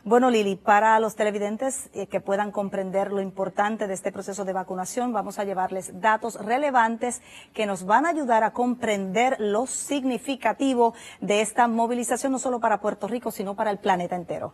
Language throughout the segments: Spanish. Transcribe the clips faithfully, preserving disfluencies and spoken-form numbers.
Bueno, Lili, para los televidentes eh, que puedan comprender lo importante de este proceso de vacunación, vamos a llevarles datos relevantes que nos van a ayudar a comprender lo significativo de esta movilización, no solo para Puerto Rico, sino para el planeta entero.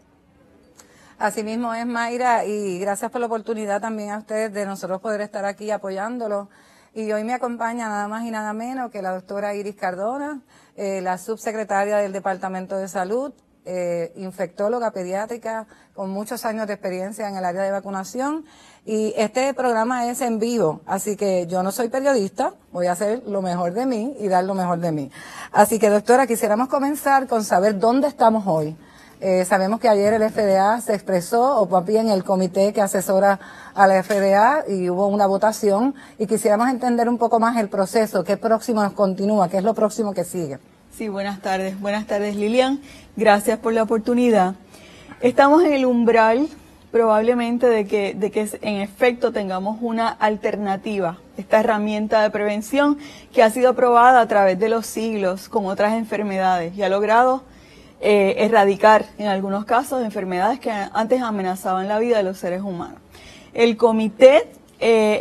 Así mismo es, Mayra, y gracias por la oportunidad también a ustedes de nosotros poder estar aquí apoyándolo. Y hoy me acompaña nada más y nada menos que la doctora Iris Cardona, eh, la subsecretaria del Departamento de Salud, eh, infectóloga pediátrica con muchos años de experiencia en el área de vacunación. Y este programa es en vivo, así que yo no soy periodista, voy a hacer lo mejor de mí y dar lo mejor de mí. Así que, doctora, quisiéramos comenzar con saber dónde estamos hoy. Eh, sabemos que ayer el F D A se expresó, o más bien el comité que asesora a la F D A, y hubo una votación, y quisiéramos entender un poco más el proceso, qué próximo nos continúa, qué es lo próximo que sigue. Sí, buenas tardes. Buenas tardes, Lilian. Gracias por la oportunidad. Estamos en el umbral probablemente de que, de que en efecto tengamos una alternativa, esta herramienta de prevención que ha sido probada a través de los siglos con otras enfermedades y ha logrado eh, erradicar en algunos casos enfermedades que antes amenazaban la vida de los seres humanos. El comité eh,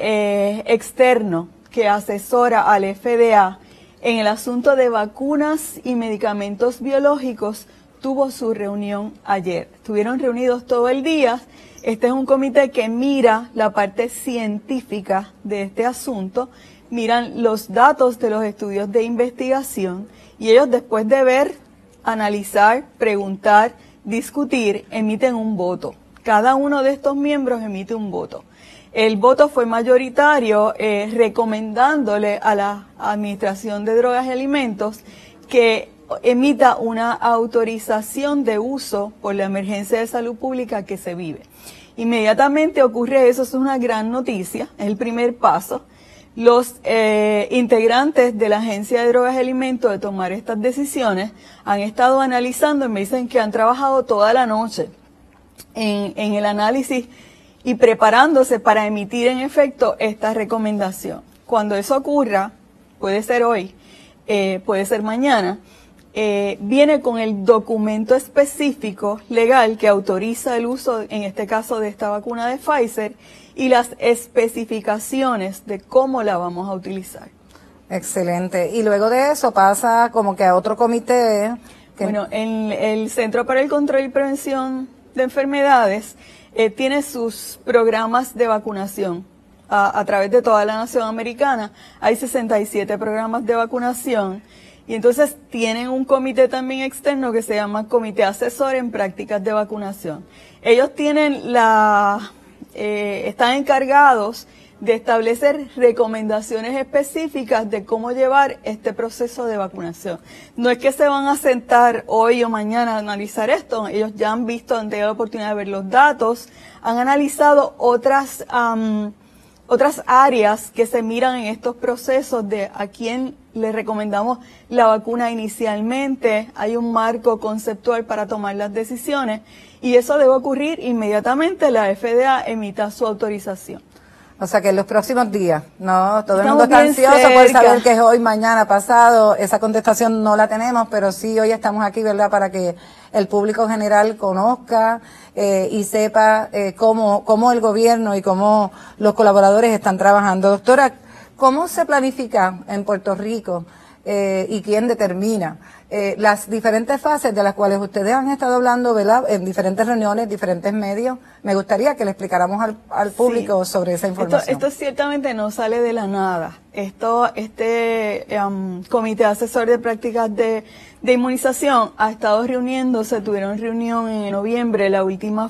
eh, externo que asesora al F D A en el asunto de vacunas y medicamentos biológicos tuvo su reunión ayer. Estuvieron reunidos todo el día. Este es un comité que mira la parte científica de este asunto, miran los datos de los estudios de investigación y ellos, después de ver, analizar, preguntar, discutir, emiten un voto. Cada uno de estos miembros emite un voto. El voto fue mayoritario, eh, recomendándole a la Administración de Drogas y Alimentos que emita una autorización de uso por la emergencia de salud pública que se vive. Inmediatamente ocurre eso, es una gran noticia, es el primer paso. Los eh, integrantes de la Agencia de Drogas y Alimentos de tomar estas decisiones han estado analizando y me dicen que han trabajado toda la noche en, en el análisis y preparándose para emitir en efecto esta recomendación. Cuando eso ocurra, puede ser hoy, eh, puede ser mañana, eh, viene con el documento específico legal que autoriza el uso, en este caso de esta vacuna de Pfizer, y las especificaciones de cómo la vamos a utilizar. Excelente. Y luego de eso pasa como que a otro comité. Que... Bueno, en el Centro para el Control y Prevención de Enfermedades Eh, tiene sus programas de vacunación a, a través de toda la nación americana. Hay sesenta y siete programas de vacunación y entonces tienen un comité también externo que se llama Comité Asesor en Prácticas de Vacunación. Ellos tienen la, eh, están encargados de establecer recomendaciones específicas de cómo llevar este proceso de vacunación. No es que se van a sentar hoy o mañana a analizar esto, ellos ya han visto, han tenido la oportunidad de ver los datos, han analizado otras, um, otras áreas que se miran en estos procesos de a quién le recomendamos la vacuna inicialmente, hay un marco conceptual para tomar las decisiones y eso debe ocurrir inmediatamente, la F D A emita su autorización. O sea que en los próximos días, ¿no? Todo el Estamos mundo está ansioso cerca. por saber que es hoy, mañana, pasado. Esa contestación no la tenemos, pero sí hoy estamos aquí, ¿verdad? Para que el público general conozca eh, y sepa eh, cómo, cómo el gobierno y cómo los colaboradores están trabajando. Doctora, ¿cómo se planifica en Puerto Rico eh, y quién determina eh, las diferentes fases de las cuales ustedes han estado hablando, ¿verdad? En diferentes reuniones, diferentes medios? Me gustaría que le explicáramos al, al público sí. sobre esa información. Esto, esto ciertamente no sale de la nada. Esto, este um, Comité Asesor de Prácticas de, de Inmunización ha estado reuniéndose, tuvieron reunión en noviembre, la última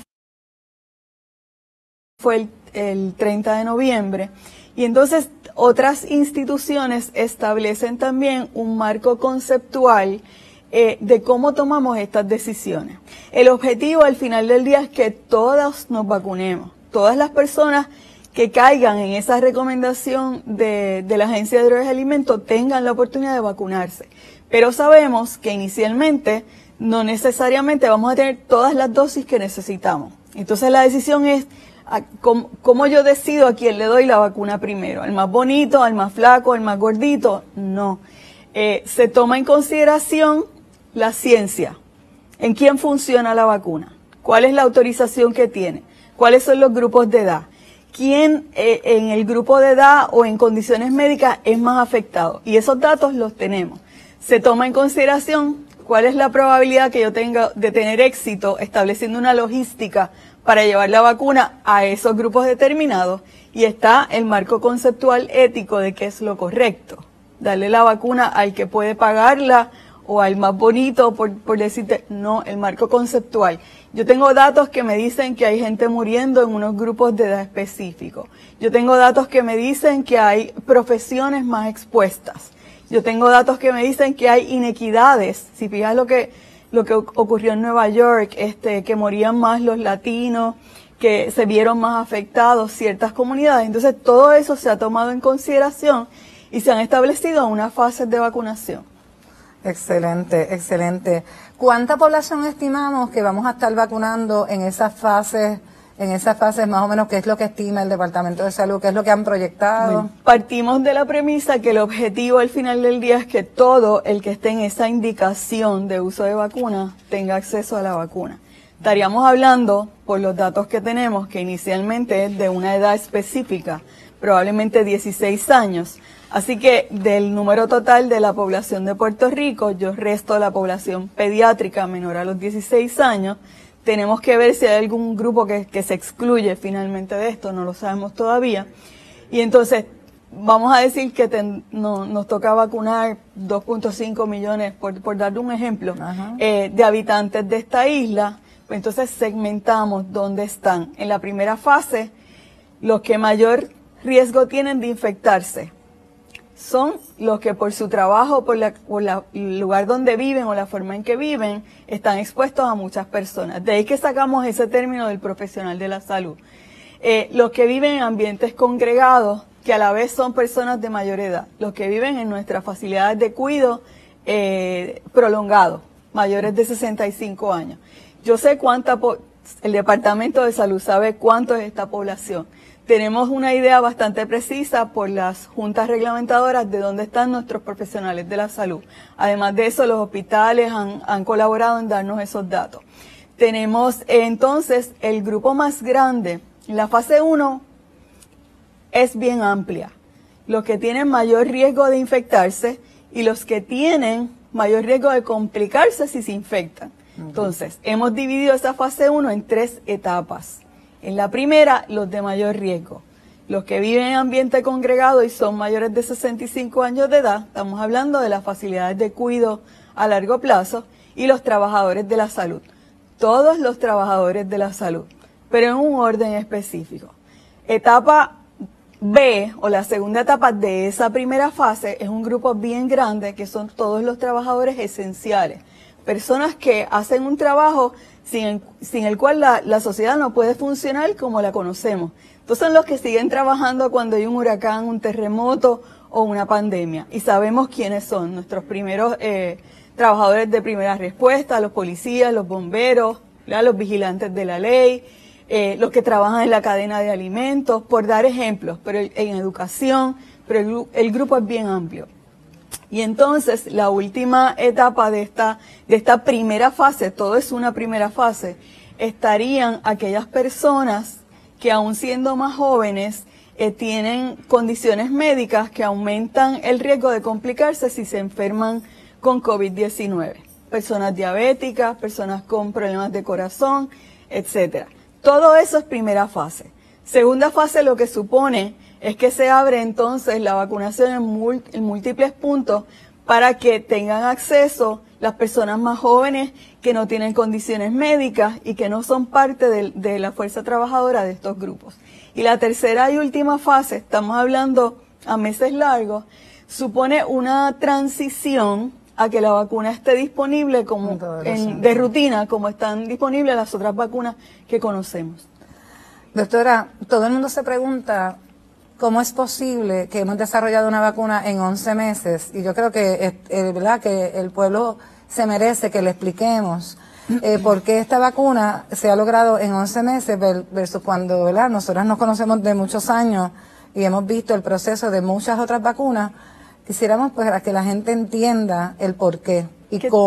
fue el, el treinta de noviembre, y entonces otras instituciones establecen también un marco conceptual eh, de cómo tomamos estas decisiones. El objetivo al final del día es que todos nos vacunemos, todas las personas que caigan en esa recomendación de, de la Agencia de Drogas y Alimentos tengan la oportunidad de vacunarse. Pero sabemos que inicialmente no necesariamente vamos a tener todas las dosis que necesitamos. Entonces la decisión es ¿cómo, cómo yo decido a quién le doy la vacuna primero? ¿Al más bonito, al más flaco, al más gordito? No. Eh, se toma en consideración la ciencia, en quién funciona la vacuna, ¿Cuál es la autorización que tiene? ¿Cuáles son los grupos de edad? ¿Quién eh, en el grupo de edad o en condiciones médicas es más afectado? Y esos datos los tenemos. Se toma en consideración cuál es la probabilidad que yo tenga de tener éxito estableciendo una logística para llevar la vacuna a esos grupos determinados, y está el marco conceptual ético de qué es lo correcto. Darle la vacuna al que puede pagarla o al más bonito, por, por decirte, no, el marco conceptual. Yo tengo datos que me dicen que hay gente muriendo en unos grupos de edad específicos. Yo tengo datos que me dicen que hay profesiones más expuestas. Yo tengo datos que me dicen que hay inequidades. Si fijas lo que, lo que ocurrió en Nueva York, este, que morían más los latinos, que se vieron más afectados ciertas comunidades. Entonces, todo eso se ha tomado en consideración y se han establecido unas fases de vacunación. Excelente, excelente. ¿Cuánta población estimamos que vamos a estar vacunando en esas fases, en esas fases más o menos? ¿Qué es lo que estima el Departamento de Salud? ¿Qué es lo que han proyectado? Bueno, partimos de la premisa que el objetivo al final del día es que todo el que esté en esa indicación de uso de vacuna tenga acceso a la vacuna. Estaríamos hablando, por los datos que tenemos, que inicialmente es de una edad específica, probablemente dieciséis años. Así que del número total de la población de Puerto Rico, yo resto la población pediátrica menor a los dieciséis años. Tenemos que ver si hay algún grupo que, que se excluye finalmente de esto, no lo sabemos todavía. Y entonces, vamos a decir que ten, no, nos toca vacunar dos punto cinco millones, por, por darle un ejemplo, eh, de habitantes de esta isla. Pues entonces segmentamos dónde están. En la primera fase, los que mayor riesgo tienen de infectarse son los que por su trabajo, por, la, por la, el lugar donde viven o la forma en que viven, están expuestos a muchas personas. De ahí que sacamos ese término del profesional de la salud. Eh, los que viven en ambientes congregados, que a la vez son personas de mayor edad. Los que viven en nuestras facilidades de cuidado eh, prolongado, mayores de sesenta y cinco años. Yo sé cuánta, el Departamento de Salud sabe cuánto es esta población. Tenemos una idea bastante precisa por las juntas reglamentadoras de dónde están nuestros profesionales de la salud. Además de eso, los hospitales han, han colaborado en darnos esos datos. Tenemos eh, entonces el grupo más grande. En la fase uno es bien amplia. Los que tienen mayor riesgo de infectarse y los que tienen mayor riesgo de complicarse si se infectan. Entonces, hemos dividido esa fase uno en tres etapas. En la primera, los de mayor riesgo. Los que viven en ambiente congregado y son mayores de sesenta y cinco años de edad, estamos hablando de las facilidades de cuidado a largo plazo, y los trabajadores de la salud. Todos los trabajadores de la salud, pero en un orden específico. Etapa B, o la segunda etapa de esa primera fase, es un grupo bien grande que son todos los trabajadores esenciales. Personas que hacen un trabajo sin, sin el cual la, la sociedad no puede funcionar como la conocemos. Entonces son los que siguen trabajando cuando hay un huracán, un terremoto o una pandemia. Y sabemos quiénes son nuestros primeros eh, trabajadores de primera respuesta, los policías, los bomberos, ¿verdad? Los vigilantes de la ley, eh, los que trabajan en la cadena de alimentos, por dar ejemplos, pero en educación, pero el, el grupo es bien amplio. Y entonces la última etapa de esta, de esta primera fase, todo es una primera fase, estarían aquellas personas que aún siendo más jóvenes eh, tienen condiciones médicas que aumentan el riesgo de complicarse si se enferman con COVID diecinueve. Personas diabéticas, personas con problemas de corazón, etcétera. Todo eso es primera fase. Segunda fase lo que supone es que se abre entonces la vacunación en, en múltiples puntos para que tengan acceso las personas más jóvenes que no tienen condiciones médicas y que no son parte de, de la fuerza trabajadora de estos grupos. Y la tercera y última fase, estamos hablando a meses largos, supone una transición a que la vacuna esté disponible como en, de rutina, como están disponibles las otras vacunas que conocemos. Doctora, todo el mundo se pregunta cómo es posible que hemos desarrollado una vacuna en once meses, y yo creo que, eh, ¿verdad?, que el pueblo se merece que le expliquemos eh, por qué esta vacuna se ha logrado en once meses versus cuando, ¿verdad?, nosotras nos conocemos de muchos años y hemos visto el proceso de muchas otras vacunas. Quisiéramos pues a que la gente entienda el por qué y que, cómo.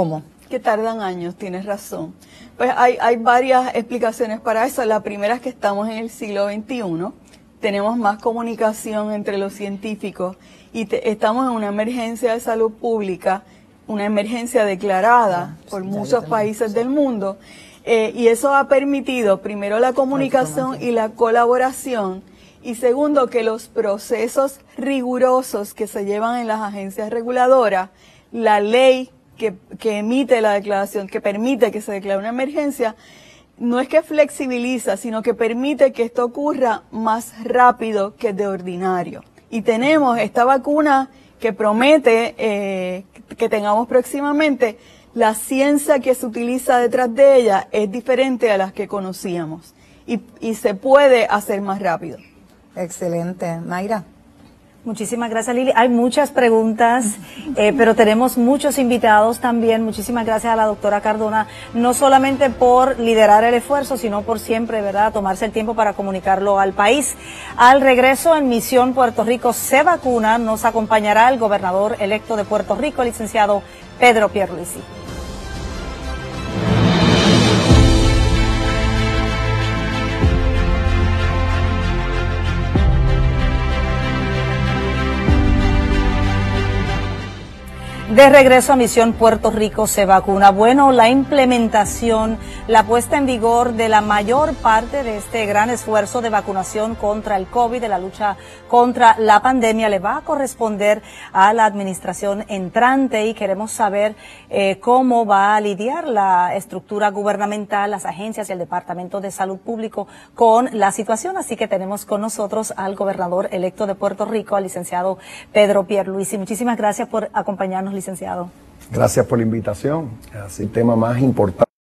que tardan años, tienes razón. Pues hay, hay varias explicaciones para eso. La primera es que estamos en el siglo veintiuno, tenemos más comunicación entre los científicos y te, estamos en una emergencia de salud pública, una emergencia declarada por muchos países del mundo, eh, y eso ha permitido primero la comunicación y la colaboración, y segundo que los procesos rigurosos que se llevan en las agencias reguladoras, la ley que, que emite la declaración, que permite que se declare una emergencia, no es que flexibiliza, sino que permite que esto ocurra más rápido que de ordinario. Y tenemos esta vacuna que promete eh, que tengamos próximamente. La ciencia que se utiliza detrás de ella es diferente a las que conocíamos y, y se puede hacer más rápido. Excelente. Mayra. Muchísimas gracias, Lili. Hay muchas preguntas, eh, pero tenemos muchos invitados también. Muchísimas gracias a la doctora Cardona, no solamente por liderar el esfuerzo, sino por siempre, ¿verdad?, tomarse el tiempo para comunicarlo al país. Al regreso, en Misión Puerto Rico se vacuna, nos acompañará el gobernador electo de Puerto Rico, el licenciado Pedro Pierluisi. De regreso a Misión Puerto Rico se vacuna. Bueno, la implementación, la puesta en vigor de la mayor parte de este gran esfuerzo de vacunación contra el COVID, de la lucha contra la pandemia, le va a corresponder a la administración entrante y queremos saber eh, cómo va a lidiar la estructura gubernamental, las agencias y el Departamento de Salud Público con la situación. Así que tenemos con nosotros al gobernador electo de Puerto Rico, al licenciado Pedro Pierluisi. Muchísimas gracias por acompañarnos, licenciado. Gracias por la invitación. Es el tema más importante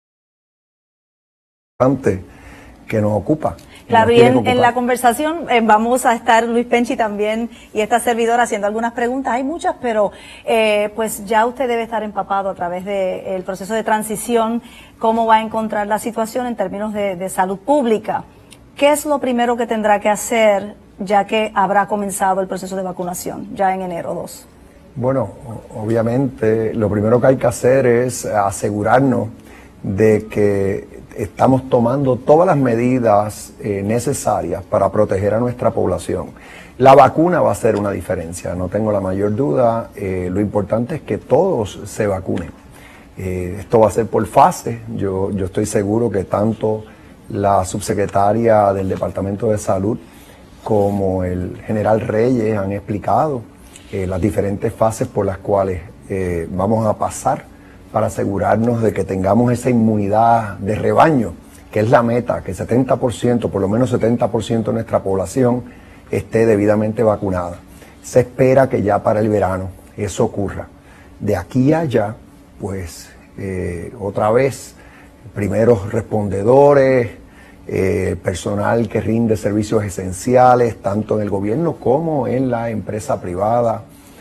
que nos ocupa. Claro, y en, en la conversación eh, vamos a estar Luis Penchi también y esta servidora haciendo algunas preguntas. Hay muchas, pero eh, pues ya usted debe estar empapado a través del proceso de transición, cómo va a encontrar la situación en términos de, de salud pública. ¿Qué es lo primero que tendrá que hacer ya que habrá comenzado el proceso de vacunación, ya en enero dos? Bueno, obviamente lo primero que hay que hacer es asegurarnos de que estamos tomando todas las medidas eh, necesarias para proteger a nuestra población. La vacuna va a hacer una diferencia, no tengo la mayor duda. Eh, lo importante es que todos se vacunen. Eh, esto va a ser por fase. Yo, yo estoy seguro que tanto la subsecretaria del Departamento de Salud como el general Reyes han explicado Eh, las diferentes fases por las cuales eh, vamos a pasar para asegurarnos de que tengamos esa inmunidad de rebaño, que es la meta, que setenta por ciento, por lo menos setenta por ciento de nuestra población esté debidamente vacunada. Se espera que ya para el verano eso ocurra. De aquí a allá, pues eh, otra vez, primeros respondedores, eh, personal que rinde servicios esenciales, tanto en el gobierno como en la empresa privada,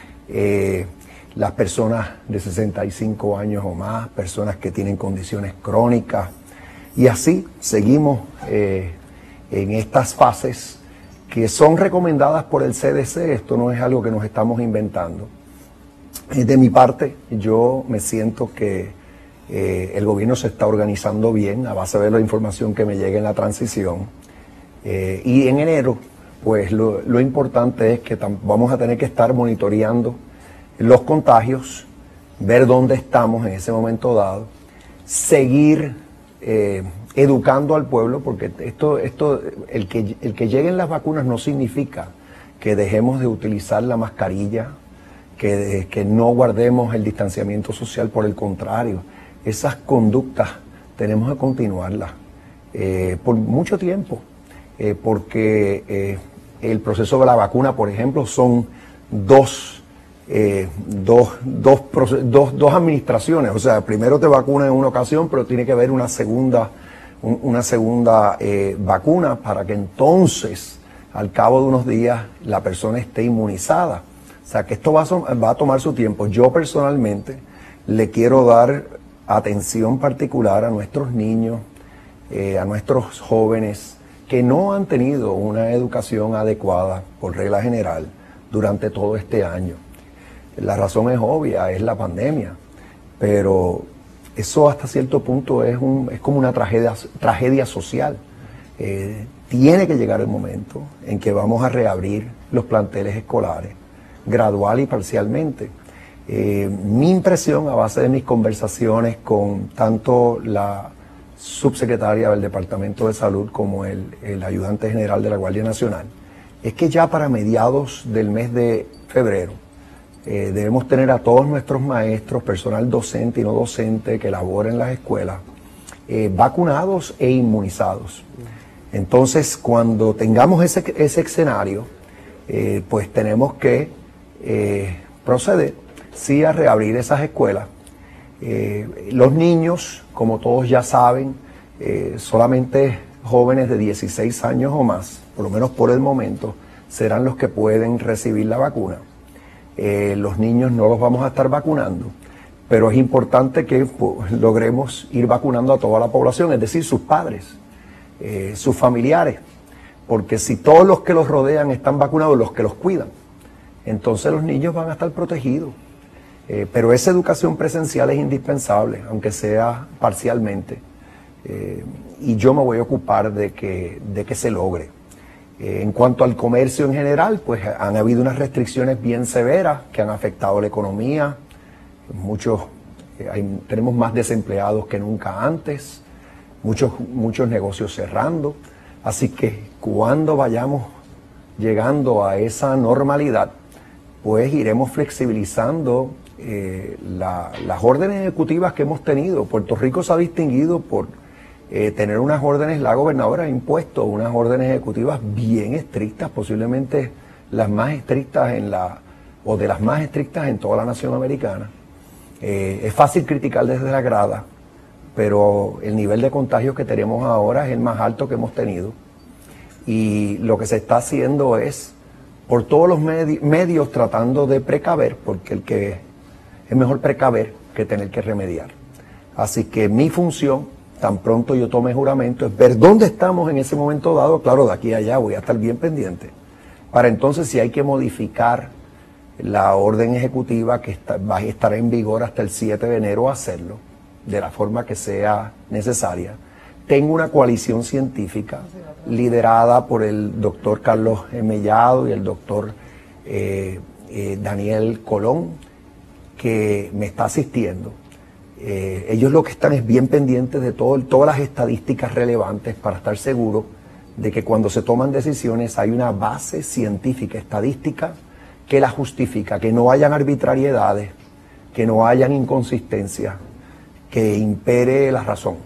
eh, las personas de sesenta y cinco años o más, personas que tienen condiciones crónicas, y así seguimos eh, en estas fases que son recomendadas por el C D C. Esto no es algo que nos estamos inventando. De mi parte, yo me siento que Eh, el gobierno se está organizando bien a base de la información que me llega en la transición. Eh, y en enero, pues lo, lo importante es que vamos a tener que estar monitoreando los contagios, ver dónde estamos en ese momento dado, seguir eh, educando al pueblo, porque esto, esto el, que, el que lleguen las vacunas no significa que dejemos de utilizar la mascarilla, que, que no guardemos el distanciamiento social. Por el contrario, esas conductas tenemos que continuarlas eh, por mucho tiempo, eh, porque eh, el proceso de la vacuna, por ejemplo, son dos, eh, dos, dos, dos, dos administraciones. O sea, primero te vacunan en una ocasión, pero tiene que haber una segunda, un, una segunda eh, vacuna para que entonces, al cabo de unos días, la persona esté inmunizada. O sea, que esto va a, va a tomar su tiempo. Yo personalmente le quiero dar atención particular a nuestros niños, eh, a nuestros jóvenes que no han tenido una educación adecuada por regla general durante todo este año. La razón es obvia, es la pandemia, pero eso hasta cierto punto es, un, es como una tragedia, tragedia social. Eh, tiene que llegar el momento en que vamos a reabrir los planteles escolares, gradual y parcialmente. Eh, mi impresión, a base de mis conversaciones con tanto la subsecretaria del Departamento de Salud como el, el ayudante general de la Guardia Nacional, es que ya para mediados del mes de febrero eh, debemos tener a todos nuestros maestros, personal docente y no docente que labora en las escuelas, eh, vacunados e inmunizados. Entonces, cuando tengamos ese, ese escenario, eh, pues tenemos que eh, proceder, sí, a reabrir esas escuelas. Eh, los niños, como todos ya saben, eh, solamente jóvenes de dieciséis años o más, por lo menos por el momento, serán los que pueden recibir la vacuna. Eh, los niños no los vamos a estar vacunando, pero es importante que pues, logremos ir vacunando a toda la población, es decir, sus padres, eh, sus familiares, porque si todos los que los rodean están vacunados, los que los cuidan, entonces los niños van a estar protegidos. Eh, pero esa educación presencial es indispensable, aunque sea parcialmente, eh, y yo me voy a ocupar de que, de que se logre. Eh, en cuanto al comercio en general, pues han habido unas restricciones bien severas que han afectado la economía. Muchos, eh, hay, tenemos más desempleados que nunca antes, muchos, muchos negocios cerrando, así que cuando vayamos llegando a esa normalidad, pues iremos flexibilizando Eh, la, las órdenes ejecutivas que hemos tenido. Puerto Rico se ha distinguido por eh, tener unas órdenes, la gobernadora ha impuesto unas órdenes ejecutivas bien estrictas, posiblemente las más estrictas en la, o de las más estrictas en toda la nación americana. Eh, es fácil criticar desde la grada, pero el nivel de contagios que tenemos ahora es el más alto que hemos tenido. Y lo que se está haciendo es, por todos los medi- medios, tratando de precaver, porque el que es mejor precaver que tener que remediar. Así que mi función, tan pronto yo tome juramento, es ver dónde estamos en ese momento dado. Claro, de aquí a allá voy a estar bien pendiente. Para entonces, si hay que modificar la orden ejecutiva que está, va a estar en vigor hasta el siete de enero, hacerlo de la forma que sea necesaria. Tengo una coalición científica liderada por el doctor Carlos Mellado y el doctor eh, eh, Daniel Colón, que me está asistiendo. Eh, ellos lo que están es bien pendientes de todo, todas las estadísticas relevantes para estar seguros de que cuando se toman decisiones hay una base científica, estadística, que la justifica, que no hayan arbitrariedades, que no hayan inconsistencias, que impere la razón.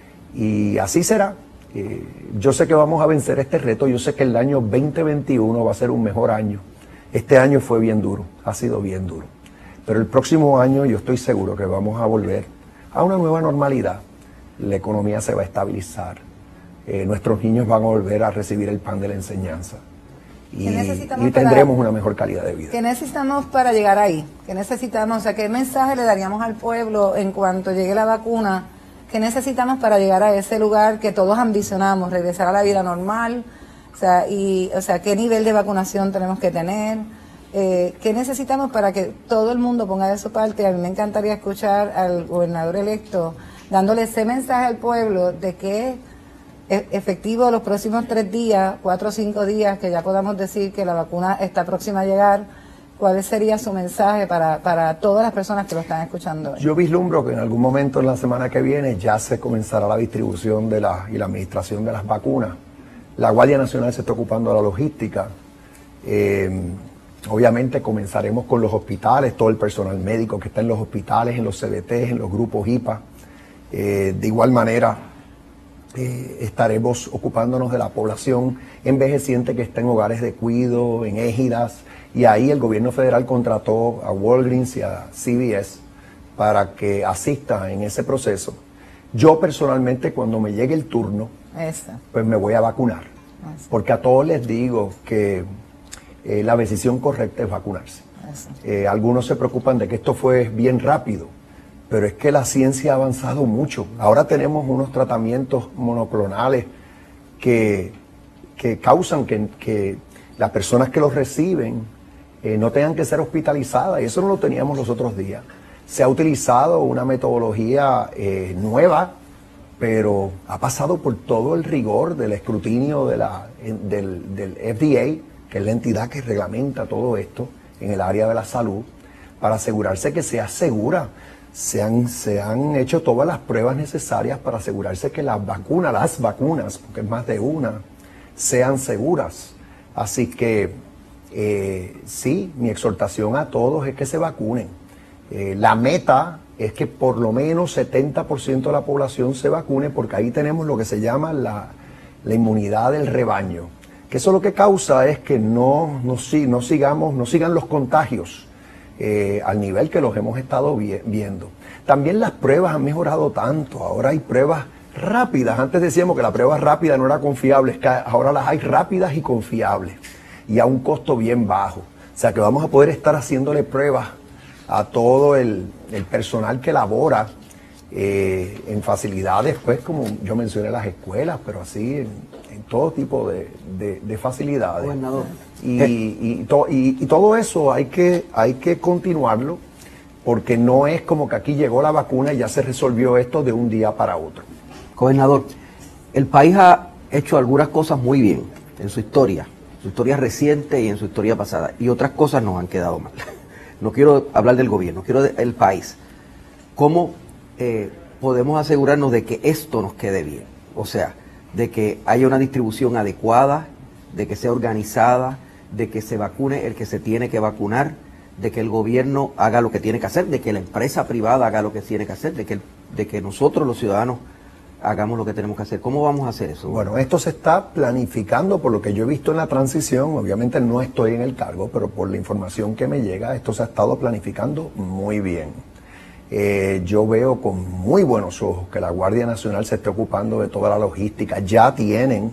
Y así será. Eh, yo sé que vamos a vencer este reto, yo sé que el año veinte veintiuno va a ser un mejor año. Este año fue bien duro, ha sido bien duro. Pero el próximo año yo estoy seguro que vamos a volver a una nueva normalidad. La economía se va a estabilizar. Eh, nuestros niños van a volver a recibir el pan de la enseñanza. Y, y tendremos para, una mejor calidad de vida. ¿Qué necesitamos para llegar ahí? ¿Qué necesitamos? O sea, ¿qué mensaje le daríamos al pueblo en cuanto llegue la vacuna? ¿Qué necesitamos para llegar a ese lugar que todos ambicionamos, regresar a la vida normal? O sea, y, o sea, ¿qué nivel de vacunación tenemos que tener? Eh, ¿Qué necesitamos para que todo el mundo ponga de su parte? A mí me encantaría escuchar al gobernador electo dándole ese mensaje al pueblo de que es efectivo los próximos tres días, cuatro o cinco días, que ya podamos decir que la vacuna está próxima a llegar. ¿Cuál sería su mensaje para, para todas las personas que lo están escuchando hoy? Yo vislumbro que en algún momento en la semana que viene ya se comenzará la distribución de la, y la administración de las vacunas. La Guardia Nacional se está ocupando de la logística. Eh, Obviamente comenzaremos con los hospitales, todo el personal médico que está en los hospitales, en los C B T, en los grupos I P A. Eh, de igual manera, eh, estaremos ocupándonos de la población envejeciente que está en hogares de cuidado, en égidas, y ahí el gobierno federal contrató a Walgreens y a C V S para que asistan en ese proceso. Yo personalmente, cuando me llegue el turno, Eso. pues me voy a vacunar, Eso. porque a todos les digo que Eh, la decisión correcta es vacunarse. Eh, algunos se preocupan de que esto fue bien rápido, pero es que la ciencia ha avanzado mucho. Ahora tenemos unos tratamientos monoclonales que, que causan que, que las personas que los reciben eh, no tengan que ser hospitalizadas, y eso no lo teníamos los otros días. Se ha utilizado una metodología eh, nueva, pero ha pasado por todo el rigor del escrutinio de la, del, del F D A, que es la entidad que reglamenta todo esto en el área de la salud, para asegurarse que sea segura. Se han, se han hecho todas las pruebas necesarias para asegurarse que las vacunas, las vacunas, porque es más de una, sean seguras. Así que eh, sí, mi exhortación a todos es que se vacunen. Eh, la meta es que por lo menos setenta por ciento de la población se vacune, porque ahí tenemos lo que se llama la, la inmunidad del rebaño. Que eso lo que causa es que no, no, no, sigamos, no sigan los contagios eh, al nivel que los hemos estado vi viendo. También las pruebas han mejorado tanto. Ahora hay pruebas rápidas. Antes decíamos que la prueba rápida no era confiable. Es que ahora las hay rápidas y confiables. Y a un costo bien bajo. O sea que vamos a poder estar haciéndole pruebas a todo el, el personal que labora eh, en facilidades, pues como yo mencioné, las escuelas, pero así en, en todo tipo de, de, de facilidades. Gobernador. Y, y, to, y, y todo eso hay que, hay que continuarlo, porque no es como que aquí llegó la vacuna y ya se resolvió esto de un día para otro. Gobernador, el país ha hecho algunas cosas muy bien en su historia, su historia reciente y en su historia pasada, y otras cosas nos han quedado mal. No quiero hablar del gobierno, quiero del país. ¿Cómo eh, podemos asegurarnos de que esto nos quede bien? O sea, de que haya una distribución adecuada, de que sea organizada, de que se vacune el que se tiene que vacunar, de que el gobierno haga lo que tiene que hacer, de que la empresa privada haga lo que tiene que hacer, de que, de que nosotros los ciudadanos hagamos lo que tenemos que hacer. ¿Cómo vamos a hacer eso? Bueno, esto se está planificando por lo que yo he visto en la transición. Obviamente no estoy en el cargo, pero por la información que me llega, esto se ha estado planificando muy bien. Eh, yo veo con muy buenos ojos que la Guardia Nacional se esté ocupando de toda la logística. Ya tienen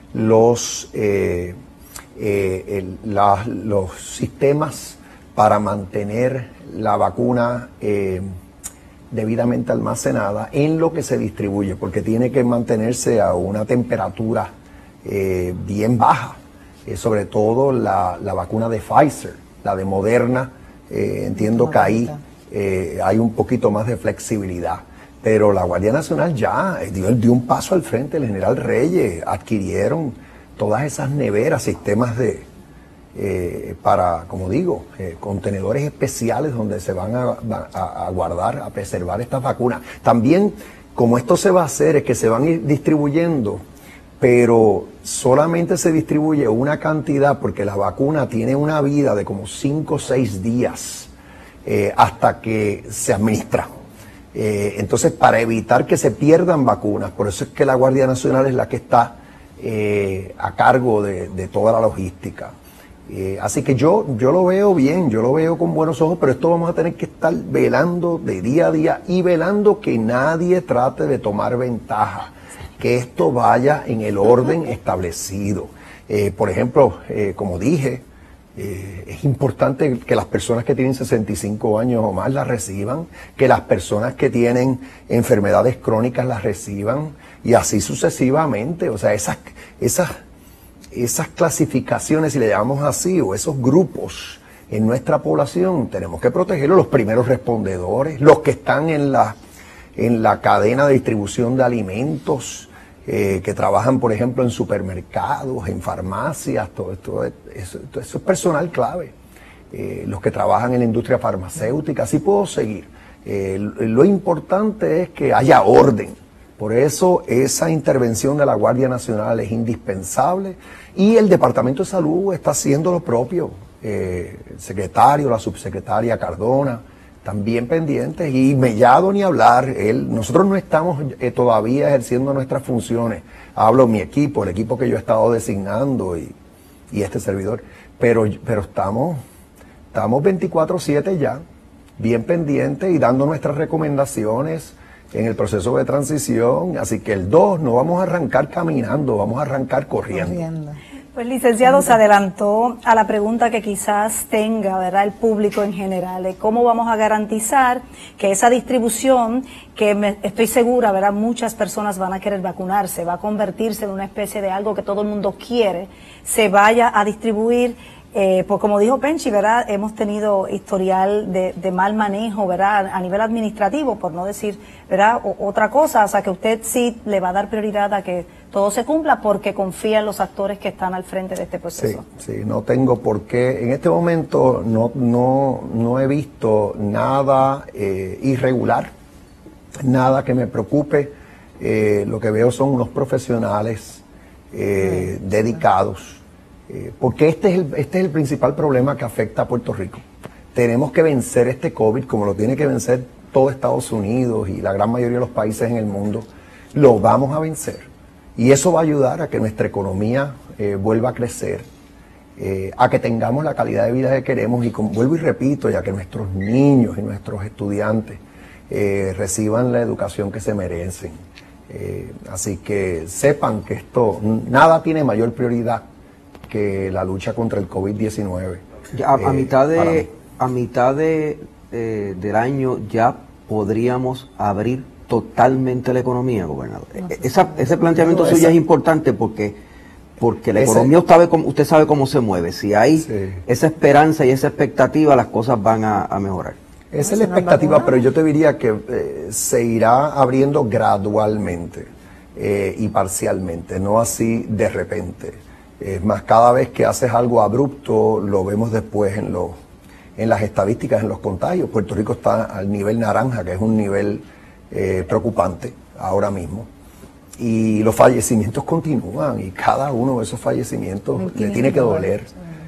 los, eh, eh, el, la, los sistemas para mantener la vacuna eh, debidamente almacenada en lo que se distribuye, porque tiene que mantenerse a una temperatura eh, bien baja, eh, sobre todo la, la vacuna de Pfizer, la de Moderna, eh, entiendo que ahí eh, hay un poquito más de flexibilidad, pero la Guardia Nacional ya dio, dio un paso al frente. El general Reyes adquirieron todas esas neveras, sistemas de Eh, para, como digo, eh, contenedores especiales donde se van a, a, a guardar, a preservar estas vacunas. También, como esto se va a hacer, es que se van a ir distribuyendo, pero solamente se distribuye una cantidad, porque la vacuna tiene una vida de como cinco o seis días eh, hasta que se administra. Eh, entonces, para evitar que se pierdan vacunas, por eso es que la Guardia Nacional es la que está eh, a cargo de, de toda la logística. Eh, así que yo, yo lo veo bien, yo lo veo con buenos ojos, pero esto vamos a tener que estar velando de día a día y velando que nadie trate de tomar ventaja, que esto vaya en el orden establecido. Eh, por ejemplo, eh, como dije, eh, es importante que las personas que tienen sesenta y cinco años o más las reciban, que las personas que tienen enfermedades crónicas las reciban, y así sucesivamente. O sea, esas, esas Esas clasificaciones, si le llamamos así, o esos grupos en nuestra población, tenemos que protegerlos, los primeros respondedores, los que están en la, en la cadena de distribución de alimentos, eh, que trabajan, por ejemplo, en supermercados, en farmacias, todo esto, eso, eso es personal clave. Eh, los que trabajan en la industria farmacéutica, así puedo seguir. Eh, lo importante es que haya orden. Por eso esa intervención de la Guardia Nacional es indispensable, y el Departamento de Salud está haciendo lo propio. Eh, el secretario, la subsecretaria Cardona, también pendientes, y Mellado ni hablar. Él, nosotros no estamos eh, todavía ejerciendo nuestras funciones. Hablo mi equipo, el equipo que yo he estado designando y, y este servidor, pero, pero estamos, estamos veinticuatro siete ya, bien pendientes y dando nuestras recomendaciones en el proceso de transición. Así que el dos no vamos a arrancar caminando, vamos a arrancar corriendo. corriendo. Pues, licenciado, se adelantó a la pregunta que quizás tenga, ¿verdad?, el público en general, de cómo vamos a garantizar que esa distribución, que me, estoy segura, ¿verdad?, muchas personas van a querer vacunarse, va a convertirse en una especie de algo que todo el mundo quiere, se vaya a distribuir Eh, pues como dijo Penchi, ¿verdad? Hemos tenido historial de, de mal manejo, ¿verdad? A nivel administrativo, por no decir, ¿verdad? O, otra cosa, o sea que usted sí le va a dar prioridad a que todo se cumpla porque confía en los actores que están al frente de este proceso. Sí, sí, no tengo por qué, en este momento no, no, no he visto nada eh, irregular, nada que me preocupe. Eh, lo que veo son unos profesionales eh, sí, dedicados. Eh, porque este es, el, este es el principal problema que afecta a Puerto Rico. Tenemos que vencer este COVID como lo tiene que vencer todo Estados Unidos y la gran mayoría de los países en el mundo. Lo vamos a vencer. Y eso va a ayudar a que nuestra economía eh, vuelva a crecer, eh, a que tengamos la calidad de vida que queremos y, como vuelvo y repito, ya que nuestros niños y nuestros estudiantes eh, reciban la educación que se merecen. Eh, así que sepan que esto, nada tiene mayor prioridad que la lucha contra el COVID diecinueve. Ya, a, eh, a mitad de a mitad de eh, del año ya podríamos abrir totalmente la economía, gobernador. No, Esa, ese planteamiento no, suyo esa, es importante porque porque la ese, economía usted sabe, cómo, usted sabe cómo se mueve. Si hay sí. esa esperanza y esa expectativa, las cosas van a, a mejorar. Esa es la expectativa, pero yo te diría que eh, se irá abriendo gradualmente eh, y parcialmente, no así de repente. Es más, cada vez que haces algo abrupto, lo vemos después en, los, en las estadísticas, en los contagios. Puerto Rico está al nivel naranja, que es un nivel eh, preocupante ahora mismo. Y los fallecimientos continúan y cada uno de esos fallecimientos le tiene que doler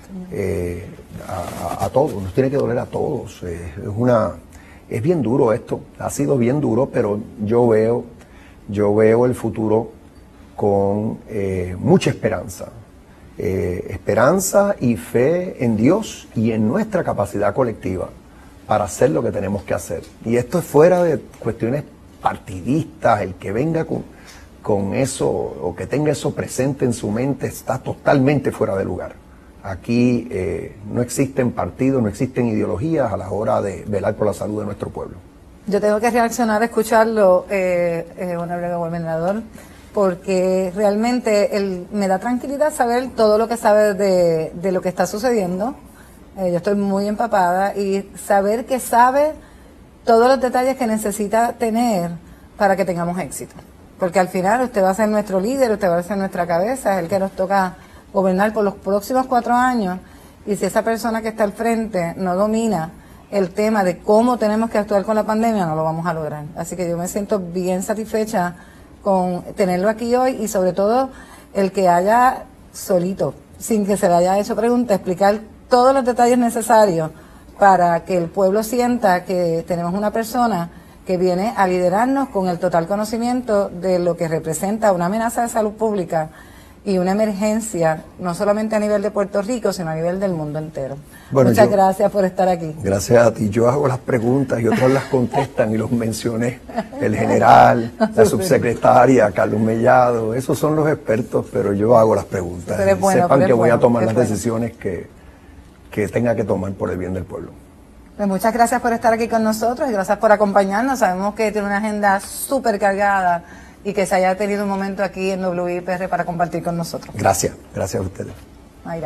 eh, a, a todos, nos tiene que doler a todos. Eh, es, una, es bien duro esto, ha sido bien duro, pero yo veo, yo veo el futuro con eh, mucha esperanza. Eh, esperanza y fe en Dios y en nuestra capacidad colectiva para hacer lo que tenemos que hacer. Y esto es fuera de cuestiones partidistas. El que venga con, con eso o que tenga eso presente en su mente está totalmente fuera de lugar. Aquí eh, no existen partidos, no existen ideologías a la hora de velar por la salud de nuestro pueblo. Yo tengo que reaccionar a escucharlo, eh, eh, honorable gobernador, porque realmente el, me da tranquilidad saber todo lo que sabe de, de lo que está sucediendo. Eh, yo estoy muy empapada y saber que sabe todos los detalles que necesita tener para que tengamos éxito. Porque al final usted va a ser nuestro líder, usted va a ser nuestra cabeza, es el que nos toca gobernar por los próximos cuatro años. Y si esa persona que está al frente no domina el tema de cómo tenemos que actuar con la pandemia, no lo vamos a lograr. Así que yo me siento bien satisfecha con tenerlo aquí hoy y sobre todo el que haya solito, sin que se le haya hecho pregunta, explicar todos los detalles necesarios para que el pueblo sienta que tenemos una persona que viene a liderarnos con el total conocimiento de lo que representa una amenaza de salud pública y una emergencia, no solamente a nivel de Puerto Rico, sino a nivel del mundo entero. Bueno, muchas yo, gracias por estar aquí. Gracias a ti. Yo hago las preguntas y otros las contestan y los mencioné. El general, la subsecretaria, Carlos Mellado, esos son los expertos, pero yo hago las preguntas. Bueno, Sepan que voy bueno, a tomar las bueno. decisiones que, que tenga que tomar por el bien del pueblo. Pues muchas gracias por estar aquí con nosotros y gracias por acompañarnos. Sabemos que tiene una agenda súper cargada y que se haya tenido un momento aquí en W I P R para compartir con nosotros. Gracias, gracias a ustedes. Mayra.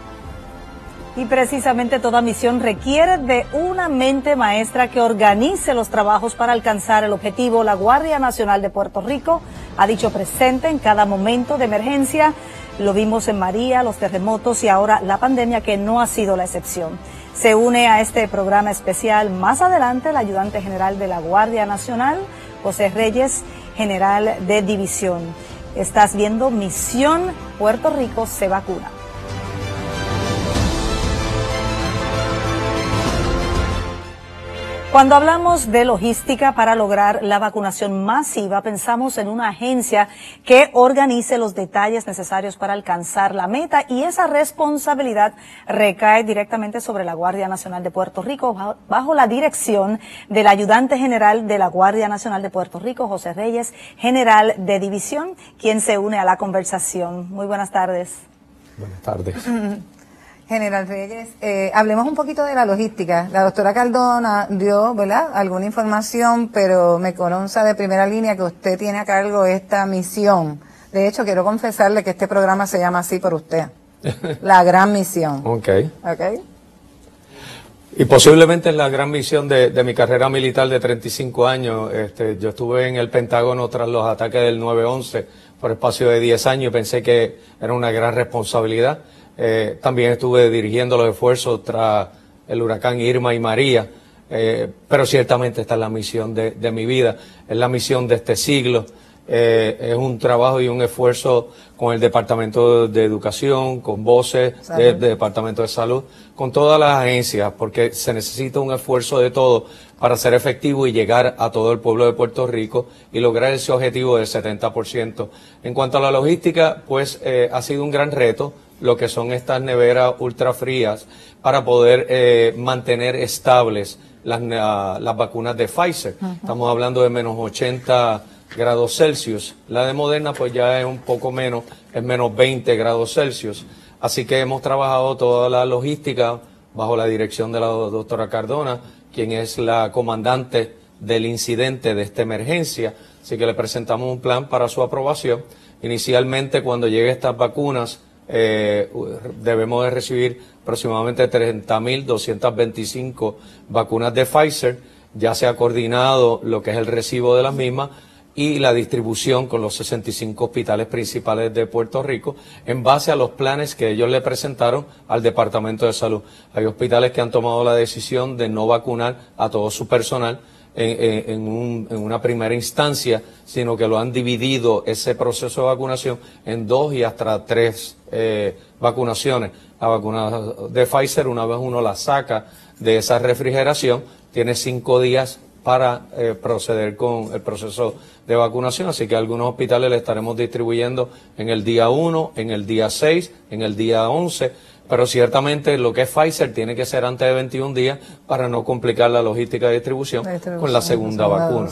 Y precisamente toda misión requiere de una mente maestra que organice los trabajos para alcanzar el objetivo. La Guardia Nacional de Puerto Rico ha dicho presente en cada momento de emergencia. Lo vimos en María, los terremotos y ahora la pandemia, que no ha sido la excepción. Se une a este programa especial más adelante el ayudante general de la Guardia Nacional, José Reyes, general de división. Estás viendo Misión Puerto Rico se vacuna. Cuando hablamos de logística para lograr la vacunación masiva, pensamos en una agencia que organice los detalles necesarios para alcanzar la meta, y esa responsabilidad recae directamente sobre la Guardia Nacional de Puerto Rico, bajo, bajo la dirección del ayudante general de la Guardia Nacional de Puerto Rico, José Reyes, general de división, quien se une a la conversación. Muy buenas tardes. Buenas tardes. General Reyes, eh, hablemos un poquito de la logística. La doctora Cardona dio, ¿verdad?, alguna información, pero me consta de primera línea que usted tiene a cargo esta misión. De hecho, quiero confesarle que este programa se llama así por usted. La gran misión. Ok. Ok. Y posiblemente es la gran misión de, de mi carrera militar de treinta y cinco años. Este, yo estuve en el Pentágono tras los ataques del nueve once por espacio de diez años y pensé que era una gran responsabilidad. Eh, también estuve dirigiendo los esfuerzos tras el huracán Irma y María, eh, pero ciertamente esta es la misión de, de mi vida, es la misión de este siglo. Eh, es un trabajo y un esfuerzo con el Departamento de Educación, con voces del de Departamento de Salud, con todas las agencias, porque se necesita un esfuerzo de todos para ser efectivo y llegar a todo el pueblo de Puerto Rico y lograr ese objetivo del setenta por ciento. En cuanto a la logística, pues eh, ha sido un gran reto lo que son estas neveras ultra frías para poder eh, mantener estables las, uh, las vacunas de Pfizer. Uh-huh. Estamos hablando de menos ochenta grados Celsius. La de Moderna pues ya es un poco menos, es menos veinte grados Celsius. Así que hemos trabajado toda la logística bajo la dirección de la doctora Cardona, quien es la comandante del incidente de esta emergencia. Así que le presentamos un plan para su aprobación. Inicialmente, cuando lleguen estas vacunas, eh, debemos de recibir aproximadamente treinta mil doscientas veinticinco vacunas de Pfizer. Ya se ha coordinado lo que es el recibo de las mismas y la distribución con los sesenta y cinco hospitales principales de Puerto Rico en base a los planes que ellos le presentaron al Departamento de Salud. Hay hospitales que han tomado la decisión de no vacunar a todo su personal en, en, un, en una primera instancia, sino que lo han dividido ese proceso de vacunación en dos y hasta tres eh, vacunaciones. La vacuna de Pfizer, una vez uno la saca de esa refrigeración, tiene cinco días para eh, proceder con el proceso de vacunación, así que a algunos hospitales le estaremos distribuyendo en el día uno, en el día seis, en el día once, pero ciertamente lo que es Pfizer tiene que ser antes de veintiún días para no complicar la logística de distribución, la distribución con la segunda la vacuna.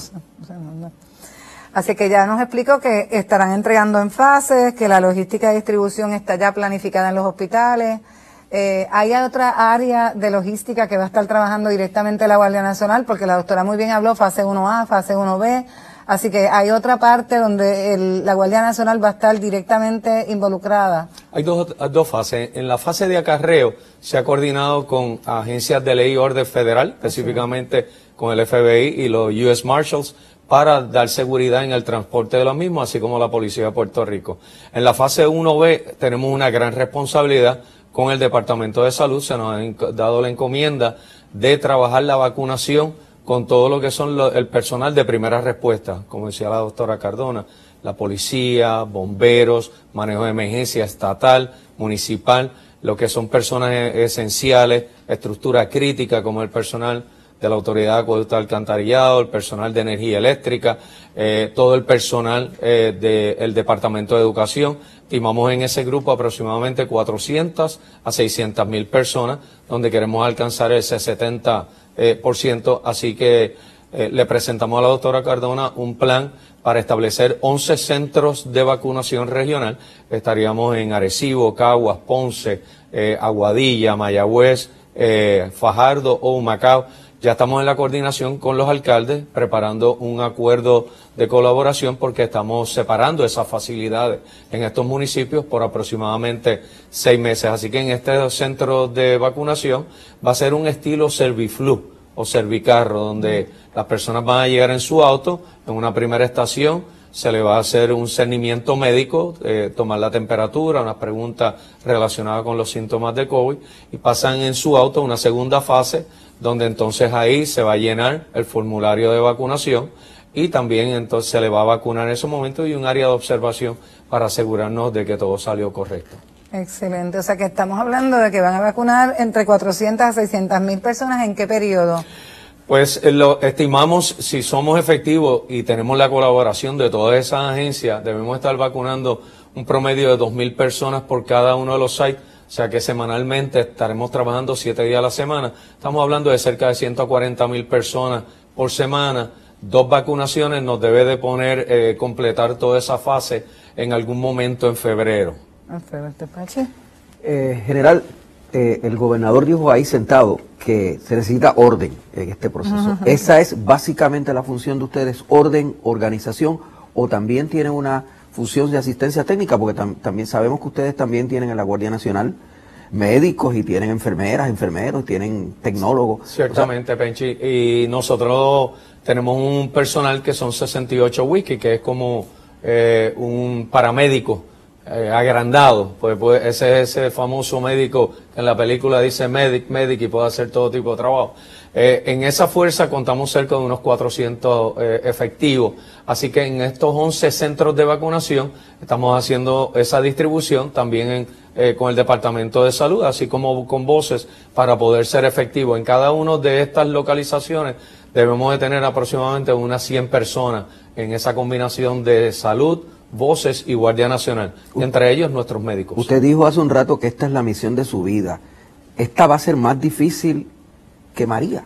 Así que ya nos explicó que estarán entregando en fases, que la logística de distribución está ya planificada en los hospitales. Eh, ¿Hay otra área de logística que va a estar trabajando directamente la Guardia Nacional? Porque la doctora muy bien habló, fase uno A, fase uno B, así que hay otra parte donde el, la Guardia Nacional va a estar directamente involucrada. Hay dos, dos fases. En la fase de acarreo se ha coordinado con agencias de ley y orden federal, específicamente sí. con el F B I y los U S Marshals, para dar seguridad en el transporte de los mismos, así como la Policía de Puerto Rico. En la fase uno B tenemos una gran responsabilidad con el Departamento de Salud. Se nos ha dado la encomienda de trabajar la vacunación con todo lo que son lo, el personal de primera respuesta, como decía la doctora Cardona, la policía, bomberos, manejo de emergencia estatal, municipal, lo que son personas esenciales, estructura crítica como el personal de la Autoridad de Acueducto y Alcantarillado, el personal de energía eléctrica, eh, todo el personal eh, del Departamento de Educación. Estimamos en ese grupo aproximadamente cuatrocientas a seiscientas mil personas, donde queremos alcanzar ese setenta por ciento, así que eh, le presentamos a la doctora Cardona un plan para establecer once centros de vacunación regional. Estaríamos en Arecibo, Caguas, Ponce, eh, Aguadilla, Mayagüez, eh, Fajardo o Humacao. Ya estamos en la coordinación con los alcaldes, preparando un acuerdo de colaboración porque estamos separando esas facilidades en estos municipios por aproximadamente seis meses. Así que en este centro de vacunación va a ser un estilo Serviflu o Servicarro, donde las personas van a llegar en su auto, en una primera estación, se le va a hacer un cernimiento médico, eh, tomar la temperatura, unas preguntas relacionadas con los síntomas de COVID, y pasan en su auto una segunda fase, donde entonces ahí se va a llenar el formulario de vacunación y también entonces se le va a vacunar en ese momento y un área de observación para asegurarnos de que todo salió correcto. Excelente, o sea que estamos hablando de que van a vacunar entre cuatrocientas a seiscientas mil personas, ¿en qué periodo? Pues eh, lo estimamos, si somos efectivos y tenemos la colaboración de todas esas agencias, debemos estar vacunando un promedio de dos mil personas por cada uno de los sites. O sea que semanalmente estaremos trabajando siete días a la semana. Estamos hablando de cerca de ciento cuarenta mil personas por semana. Dos vacunaciones nos debe de poner, eh, completar toda esa fase en algún momento en febrero. En febrero, ¿te parece? Eh, general, eh, el gobernador dijo ahí sentado que se necesita orden en este proceso. Uh-huh. ¿Esa es básicamente la función de ustedes, orden, organización, o también tienen una función de asistencia técnica, porque tam también sabemos que ustedes también tienen en la Guardia Nacional médicos y tienen enfermeras, enfermeros, tienen tecnólogos. Ciertamente, o sea, Penchi, y nosotros tenemos un personal que son sesenta y ocho whisky, que es como eh, un paramédico eh, agrandado, pues, pues ese es ese famoso médico que en la película dice medic, medic y puede hacer todo tipo de trabajo. Eh, en esa fuerza contamos cerca de unos cuatrocientos eh, efectivos, así que en estos once centros de vacunación estamos haciendo esa distribución también en, eh, con el Departamento de Salud, así como con voces para poder ser efectivos. En cada una de estas localizaciones debemos de tener aproximadamente unas cien personas en esa combinación de salud, voces y Guardia Nacional, y entre ellos nuestros médicos. Usted dijo hace un rato que esta es la misión de su vida. ¿Esta va a ser más difícil que María?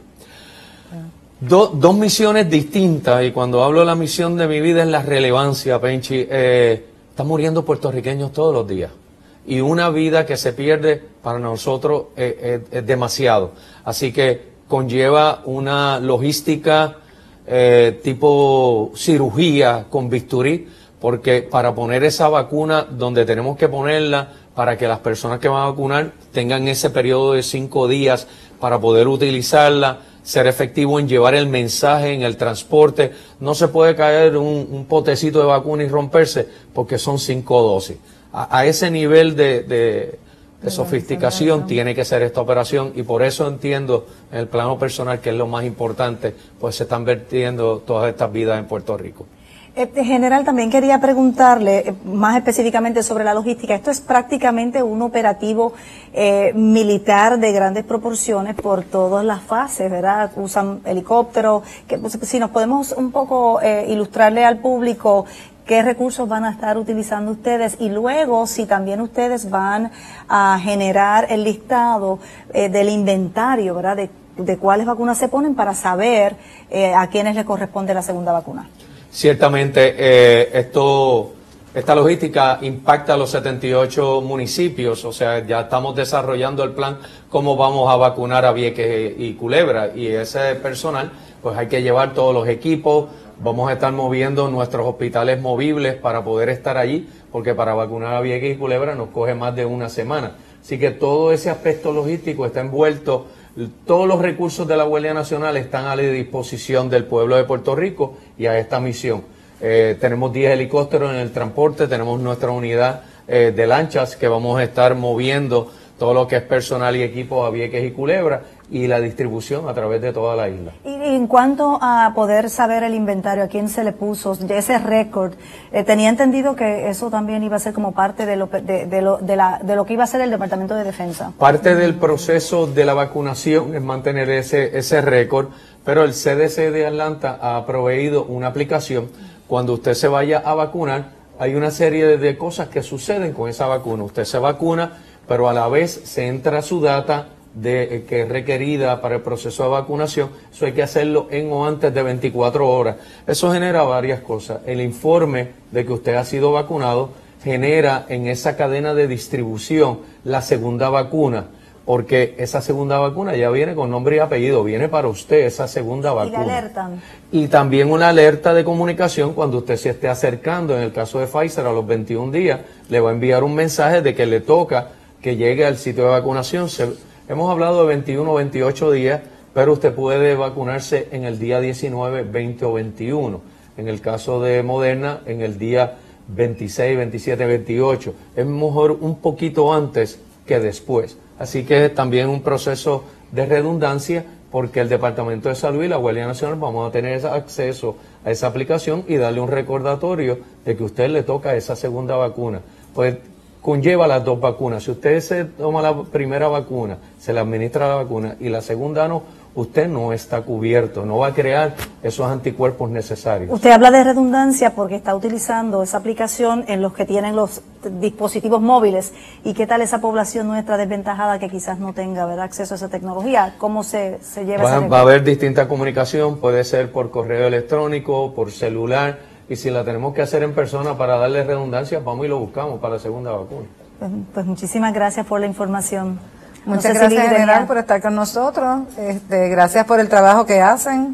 Do, dos misiones distintas, y cuando hablo de la misión de mi vida es la relevancia, Penchi. Eh, están muriendo puertorriqueños todos los días, y una vida que se pierde para nosotros eh, eh, es demasiado. Así que conlleva una logística eh, tipo cirugía con bisturí, porque para poner esa vacuna donde tenemos que ponerla, para que las personas que van a vacunar tengan ese periodo de cinco días para poder utilizarla, ser efectivo en llevar el mensaje en el transporte. No se puede caer un, un potecito de vacuna y romperse, porque son cinco dosis. A, a ese nivel de, de, de sofisticación tiene que ser esta operación, y por eso entiendo en el plano personal que es lo más importante, pues se están vertiendo todas estas vidas en Puerto Rico. Eh, general, también quería preguntarle eh, más específicamente sobre la logística. Esto es prácticamente un operativo eh, militar de grandes proporciones por todas las fases, ¿verdad? Usan helicópteros. Que, pues, si nos podemos un poco eh, ilustrarle al público qué recursos van a estar utilizando ustedes, y luego si también ustedes van a generar el listado eh, del inventario, ¿verdad? De, de cuáles vacunas se ponen para saber eh, a quiénes les corresponde la segunda vacuna. Ciertamente, eh, esto, esta logística impacta a los setenta y ocho municipios, o sea, ya estamos desarrollando el plan cómo vamos a vacunar a Vieques y Culebra, y ese personal, pues hay que llevar todos los equipos. Vamos a estar moviendo nuestros hospitales movibles para poder estar allí, porque para vacunar a Vieques y Culebra nos coge más de una semana. Así que todo ese aspecto logístico está envuelto. Todos los recursos de la Guardia Nacional están a la disposición del pueblo de Puerto Rico y a esta misión. Eh, tenemos diez helicópteros en el transporte, tenemos nuestra unidad eh, de lanchas que vamos a estar moviendo todo lo que es personal y equipo a Vieques y Culebra, y la distribución a través de toda la isla. Y en cuanto a poder saber el inventario, a quién se le puso, ese récord, eh, tenía entendido que eso también iba a ser como parte de lo, de, de, lo, de, la, de lo que iba a ser el Departamento de Defensa. Parte del proceso de la vacunación es mantener ese, ese récord, pero el C D C de Atlanta ha proveído una aplicación. Cuando usted se vaya a vacunar, hay una serie de, de cosas que suceden con esa vacuna. Usted se vacuna, pero a la vez se entra su data de, eh, que es requerida para el proceso de vacunación. Eso hay que hacerlo en o antes de veinticuatro horas. Eso genera varias cosas. El informe de que usted ha sido vacunado genera en esa cadena de distribución la segunda vacuna, porque esa segunda vacuna ya viene con nombre y apellido, viene para usted esa segunda vacuna. Y le alertan. Y también una alerta de comunicación cuando usted se esté acercando. En el caso de Pfizer, a los veintiún días, le va a enviar un mensaje de que le toca que llegue al sitio de vacunación. Se, hemos hablado de veintiuno o veintiocho días, pero usted puede vacunarse en el día diecinueve, veinte o veintiuno. En el caso de Moderna, en el día veintiséis, veintisiete, veintiocho. Es mejor un poquito antes que después. Así que es también un proceso de redundancia, porque el Departamento de Salud y la Guardia Nacional vamos a tener ese acceso a esa aplicación y darle un recordatorio de que a usted le toca esa segunda vacuna. Pues conlleva las dos vacunas. Si usted se toma la primera vacuna, se le administra la vacuna, y la segunda no, usted no está cubierto, no va a crear esos anticuerpos necesarios. Usted habla de redundancia porque está utilizando esa aplicación en los que tienen los dispositivos móviles. ¿Y qué tal esa población nuestra desventajada que quizás no tenga, ¿verdad?, acceso a esa tecnología? ¿Cómo se, se lleva va, esa va a haber distinta comunicación, puede ser por correo electrónico, por celular, y si la tenemos que hacer en persona para darle redundancia, vamos y lo buscamos para la segunda vacuna. Pues, pues muchísimas gracias por la información. Muchas No sé gracias, si general, tenía... por estar con nosotros. Este, gracias por el trabajo que hacen.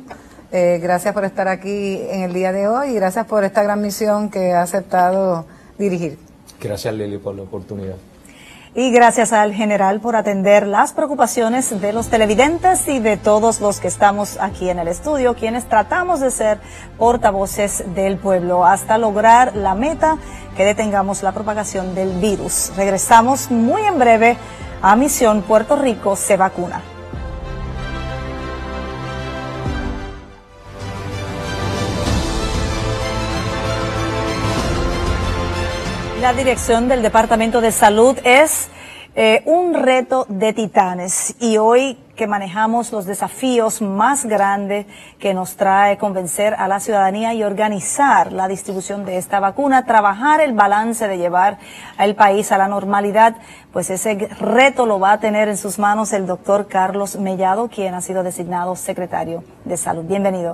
Eh, gracias por estar aquí en el día de hoy y gracias por esta gran misión que ha aceptado dirigir. Gracias, Lili, por la oportunidad. Y gracias al general por atender las preocupaciones de los televidentes y de todos los que estamos aquí en el estudio, quienes tratamos de ser portavoces del pueblo hasta lograr la meta que detengamos la propagación del virus. Regresamos muy en breve a Misión Puerto Rico se vacuna. La dirección del Departamento de Salud es eh, un reto de titanes y hoy que manejamos los desafíos más grandes que nos trae convencer a la ciudadanía y organizar la distribución de esta vacuna, trabajar el balance de llevar al país a la normalidad, pues ese reto lo va a tener en sus manos el doctor Carlos Mellado, quien ha sido designado secretario de Salud. Bienvenido.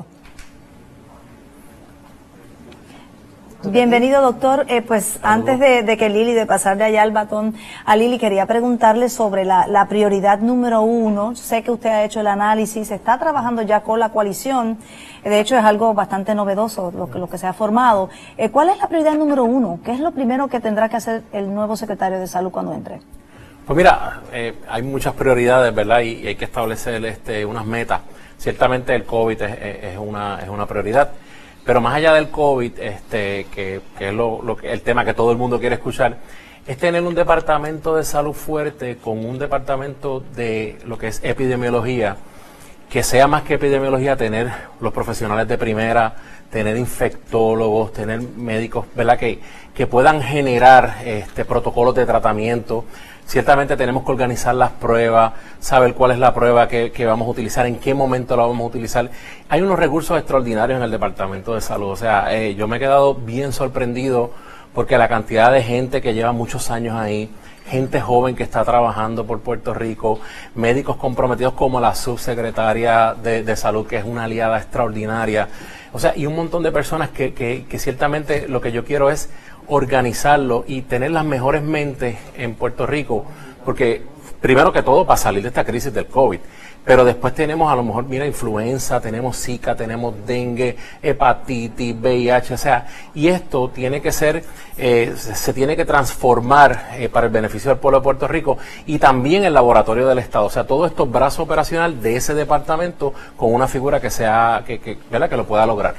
Bienvenido, doctor. Eh, pues antes de, de que Lili, de pasar de allá el batón a Lili, quería preguntarle sobre la, la prioridad número uno. Sé que usted ha hecho el análisis, está trabajando ya con la coalición. De hecho, es algo bastante novedoso lo que, lo que se ha formado. Eh, ¿Cuál es la prioridad número uno? ¿Qué es lo primero que tendrá que hacer el nuevo secretario de Salud cuando entre? Pues mira, eh, hay muchas prioridades, ¿verdad? Y, y hay que establecer este, unas metas. Ciertamente el COVID es, es, una, es una prioridad. Pero más allá del COVID, este, que, que es lo, lo que, el tema que todo el mundo quiere escuchar, es tener un departamento de salud fuerte con un departamento de lo que es epidemiología, que sea más que epidemiología, tener los profesionales de primera, tener infectólogos, tener médicos, ¿verdad? Que, que puedan generar este, protocolos de tratamiento. Ciertamente tenemos que organizar las pruebas, saber cuál es la prueba que, que vamos a utilizar, en qué momento la vamos a utilizar. Hay unos recursos extraordinarios en el Departamento de Salud. O sea, eh, yo me he quedado bien sorprendido porque la cantidad de gente que lleva muchos años ahí, gente joven que está trabajando por Puerto Rico, médicos comprometidos como la subsecretaria de, de Salud, que es una aliada extraordinaria. O sea, y un montón de personas que, que, que ciertamente lo que yo quiero es organizarlo y tener las mejores mentes en Puerto Rico, porque primero que todo para salir de esta crisis del COVID, pero después tenemos a lo mejor, mira, influenza, tenemos Zika, tenemos dengue, hepatitis, V I H, o sea, y esto tiene que ser, eh, se tiene que transformar eh, para el beneficio del pueblo de Puerto Rico y también el laboratorio del Estado, o sea, todo esto brazo operacional de ese departamento con una figura que sea, que, que, ¿verdad? Que lo pueda lograr.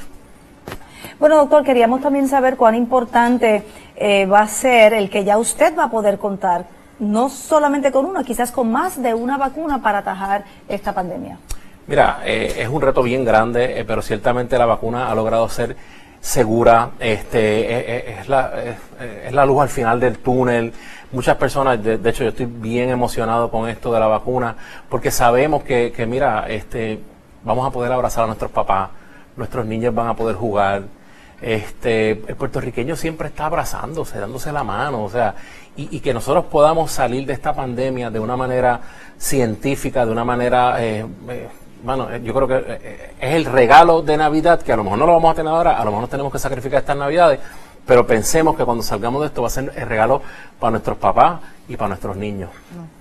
Bueno, doctor, queríamos también saber cuán importante eh, va a ser el que ya usted va a poder contar, no solamente con una, quizás con más de una vacuna para atajar esta pandemia. Mira, eh, es un reto bien grande, eh, pero ciertamente la vacuna ha logrado ser segura, este, eh, es, la, es, es la luz al final del túnel. Muchas personas, de, de hecho yo estoy bien emocionado con esto de la vacuna, porque sabemos que, que mira, este, vamos a poder abrazar a nuestros papás, nuestros niños van a poder jugar. Este, el puertorriqueño siempre está abrazándose, dándose la mano, o sea, y, y que nosotros podamos salir de esta pandemia de una manera científica, de una manera, eh, eh, bueno, yo creo que eh, es el regalo de Navidad, que a lo mejor no lo vamos a tener ahora, a lo mejor nos tenemos que sacrificar estas Navidades, pero pensemos que cuando salgamos de esto va a ser el regalo para nuestros papás y para nuestros niños. No.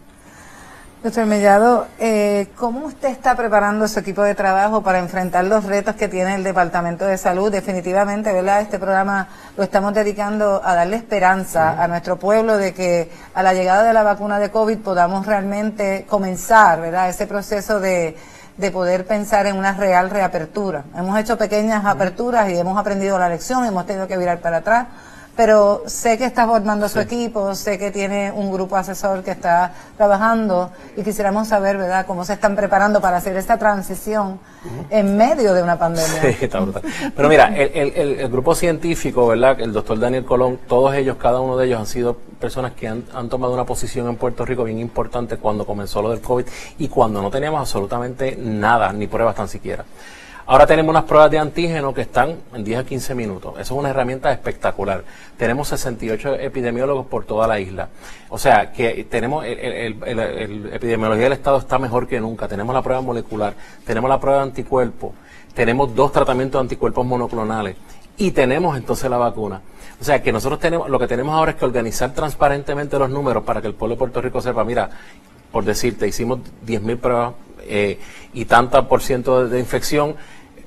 Doctor Mellado, eh, ¿cómo usted está preparando su equipo de trabajo para enfrentar los retos que tiene el Departamento de Salud? Definitivamente, ¿verdad? Este programa lo estamos dedicando a darle esperanza sí. a nuestro pueblo de que a la llegada de la vacuna de COVID podamos realmente comenzar, ¿verdad? Ese proceso de, de poder pensar en una real reapertura. Hemos hecho pequeñas sí. aperturas y hemos aprendido la lección, hemos tenido que virar para atrás. Pero sé que está formando sí. su equipo, sé que tiene un grupo asesor que está trabajando y quisiéramos saber, ¿verdad?, cómo se están preparando para hacer esta transición uh-huh. en medio de una pandemia. Sí, está brutal. Pero mira, el, el, el grupo científico, ¿verdad?, el doctor Daniel Colón, todos ellos, cada uno de ellos han sido personas que han, han tomado una posición en Puerto Rico bien importante cuando comenzó lo del COVID y cuando no teníamos absolutamente nada, ni pruebas tan siquiera. Ahora tenemos unas pruebas de antígeno que están en diez a quince minutos. Eso es una herramienta espectacular. Tenemos sesenta y ocho epidemiólogos por toda la isla. O sea, que tenemos, el, el, el, el epidemiología del Estado está mejor que nunca. Tenemos la prueba molecular, tenemos la prueba de anticuerpos, tenemos dos tratamientos de anticuerpos monoclonales y tenemos entonces la vacuna. O sea, que nosotros tenemos, lo que tenemos ahora es que organizar transparentemente los números para que el pueblo de Puerto Rico sepa, mira, por decirte, hicimos diez mil pruebas eh, y tanta por ciento de, de infección.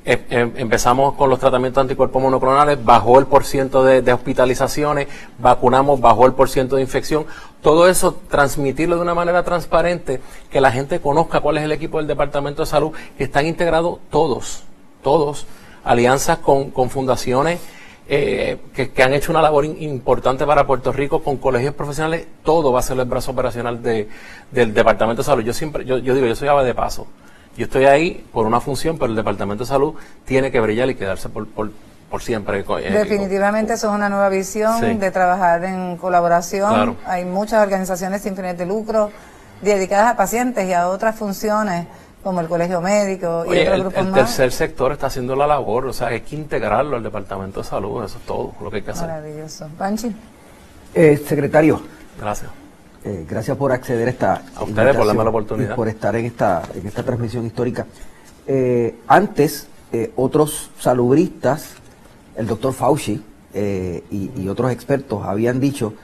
eh, eh, empezamos con los tratamientos anticuerpos monoclonales, bajó el porciento de, de hospitalizaciones, vacunamos, bajó el porciento de infección. Todo eso, transmitirlo de una manera transparente, que la gente conozca cuál es el equipo del Departamento de Salud, que están integrados todos, todos, alianzas con, con fundaciones eh, que, que han hecho una labor in, importante para Puerto Rico, con colegios profesionales, todo va a ser el brazo operacional de, del Departamento de Salud. Yo siempre, yo, yo digo, yo soy ave de paso. Yo estoy ahí por una función, pero el Departamento de Salud tiene que brillar y quedarse por, por, por siempre. Eh, Definitivamente eso es una nueva visión sí. de trabajar en colaboración. Claro. Hay muchas organizaciones sin fines de lucro dedicadas a pacientes y a otras funciones, como el Colegio Médico y Oye, otros el, grupos el más. El tercer sector está haciendo la labor, o sea, hay que integrarlo al Departamento de Salud, eso es todo lo que hay que hacer. Maravilloso. Panchi. Eh, secretario. Gracias. Eh, gracias por acceder a esta a ustedes por darme la oportunidad y por estar en esta en esta transmisión histórica. Eh, antes eh, otros salubristas, el doctor Fauci eh, y, y otros expertos habían dicho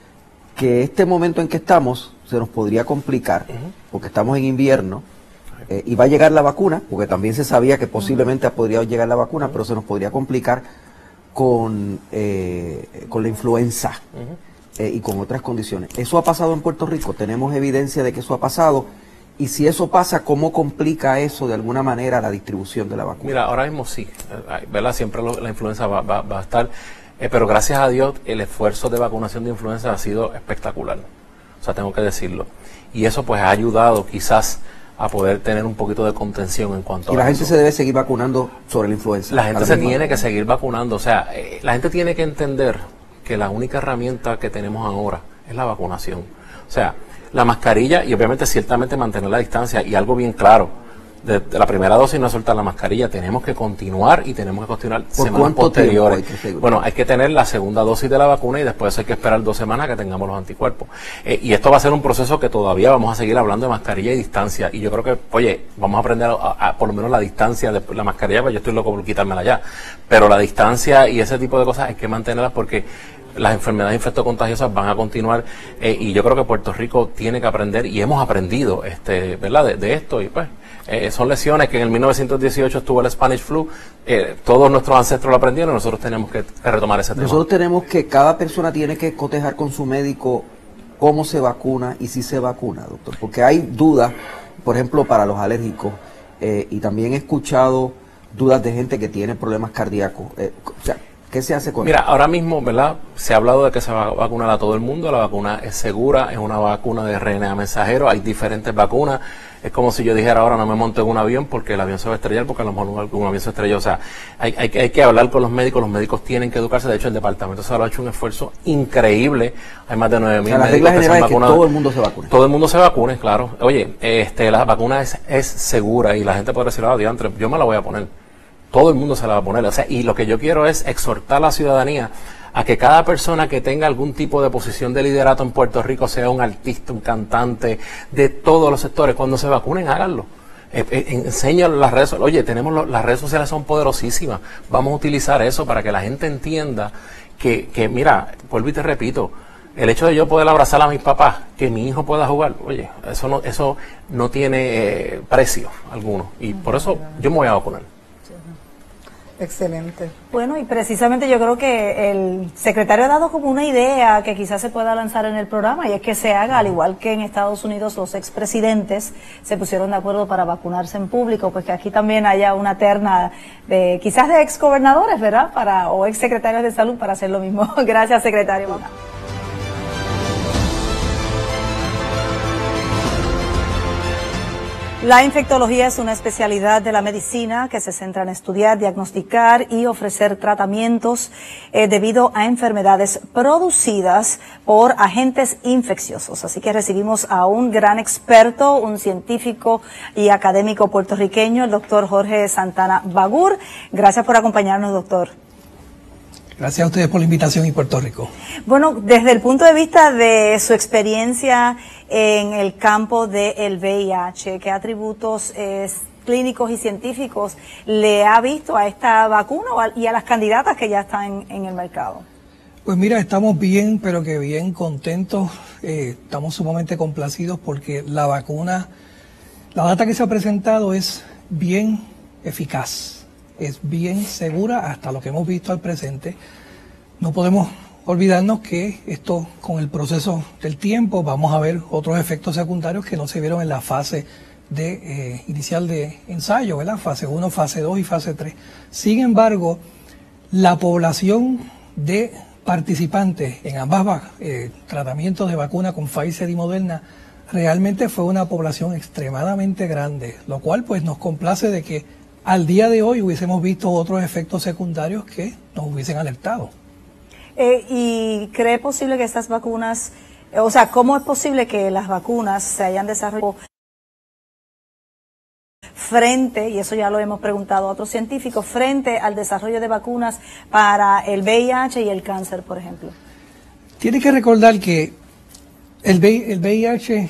que este momento en que estamos se nos podría complicar uh-huh. porque estamos en invierno eh, y va a llegar la vacuna, porque también se sabía que posiblemente uh-huh. podría llegar la vacuna, uh-huh. pero se nos podría complicar con eh, con la influenza. Uh-huh. Eh, y con otras condiciones. ¿Eso ha pasado en Puerto Rico? ¿Tenemos evidencia de que eso ha pasado? Y si eso pasa, ¿cómo complica eso de alguna manera la distribución de la vacuna? Mira, ahora mismo sí, ¿verdad? Siempre lo, la influenza va, va, va a estar, eh, pero gracias a Dios el esfuerzo de vacunación de influenza ha sido espectacular. O sea, tengo que decirlo. Y eso pues ha ayudado quizás a poder tener un poquito de contención en cuanto a... Y la gente se debe seguir vacunando sobre la influenza. La gente se tiene que seguir vacunando. O sea, eh, la gente tiene que entender que la única herramienta que tenemos ahora es la vacunación. O sea, la mascarilla y obviamente ciertamente mantener la distancia y algo bien claro, de, de la primera dosis no soltar la mascarilla, tenemos que continuar y tenemos que continuar semanas posteriores. Hay bueno, hay que tener la segunda dosis de la vacuna y después hay que esperar dos semanas que tengamos los anticuerpos. Eh, y esto va a ser un proceso que todavía vamos a seguir hablando de mascarilla y distancia. Y yo creo que, oye, vamos a aprender a, a, a por lo menos la distancia de la mascarilla, pues yo estoy loco por quitármela ya. Pero la distancia y ese tipo de cosas hay que mantenerlas porque las enfermedades infectocontagiosas van a continuar eh, y yo creo que Puerto Rico tiene que aprender y hemos aprendido este, ¿verdad? De, de esto y pues eh, son lesiones que en el mil novecientos dieciocho estuvo el Spanish Flu, eh, todos nuestros ancestros lo aprendieron y nosotros tenemos que, que retomar ese tema. Nosotros tenemos que, cada persona tiene que cotejar con su médico cómo se vacuna y si se vacuna, doctor, porque hay dudas, por ejemplo, para los alérgicos eh, y también he escuchado dudas de gente que tiene problemas cardíacos, eh, o sea, ¿qué se hace con Mira, eso? ahora mismo, ¿verdad? Se ha hablado de que se va a vacunar a todo el mundo. La vacuna es segura, es una vacuna de R N A mensajero. Hay diferentes vacunas. Es como si yo dijera ahora no me monto en un avión porque el avión se va a estrellar, porque a lo mejor un, un avión se estrelló. O sea, hay, hay, hay que hablar con los médicos. Los médicos tienen que educarse. De hecho, el Departamento de Salud ha hecho un esfuerzo increíble. Hay más de nueve mil o sea, médicos que se han vacunado. Todo el mundo se vacune. Todo el mundo se vacune, claro. Oye, este, la vacuna es, es segura y la gente puede decir, ah, diantre, yo me la voy a poner. Todo el mundo se la va a poner. O sea, y lo que yo quiero es exhortar a la ciudadanía a que cada persona que tenga algún tipo de posición de liderato en Puerto Rico, sea un artista, un cantante, de todos los sectores, cuando se vacunen, háganlo. Eh, eh, enseñan las redes sociales. Oye, tenemos lo, las redes sociales son poderosísimas. Vamos a utilizar eso para que la gente entienda que, que mira, vuelvo y te repito, el hecho de yo poder abrazar a mis papás, que mi hijo pueda jugar, oye, eso no, eso no tiene eh, precio alguno. Y por eso yo me voy a vacunar. Excelente. Bueno, y precisamente yo creo que el secretario ha dado como una idea que quizás se pueda lanzar en el programa, y es que se haga, al igual que en Estados Unidos los expresidentes se pusieron de acuerdo para vacunarse en público, pues que aquí también haya una terna de quizás de exgobernadores, ¿verdad? Para, o exsecretarios de salud para hacer lo mismo. Gracias, secretario. La infectología es una especialidad de la medicina que se centra en estudiar, diagnosticar y ofrecer tratamientos eh, debido a enfermedades producidas por agentes infecciosos. Así que recibimos a un gran experto, un científico y académico puertorriqueño, el doctor Jorge Santana Bagur. Gracias por acompañarnos, doctor. Gracias a ustedes por la invitación y Puerto Rico. Bueno, desde el punto de vista de su experiencia en el campo del V I H, ¿qué atributos eh, clínicos y científicos le ha visto a esta vacuna y a las candidatas que ya están en, en el mercado? Pues mira, estamos bien, pero que bien contentos, eh, estamos sumamente complacidos porque la vacuna, la data que se ha presentado es bien eficaz. es bien segura hasta lo que hemos visto al presente. No podemos olvidarnos que esto, con el proceso del tiempo, vamos a ver otros efectos secundarios que no se vieron en la fase de, eh, inicial de ensayo, ¿verdad? Fase uno, fase dos y fase tres. Sin embargo, la población de participantes en ambas eh, tratamientos de vacuna con Pfizer y Moderna realmente fue una población extremadamente grande, lo cual pues nos complace de que al día de hoy hubiésemos visto otros efectos secundarios que nos hubiesen alertado. Eh, ¿Y cree posible que estas vacunas, eh, o sea, cómo es posible que las vacunas se hayan desarrollado frente, y eso ya lo hemos preguntado a otros científicos, frente al desarrollo de vacunas para el V I H y el cáncer, por ejemplo? Tiene que recordar que el V I H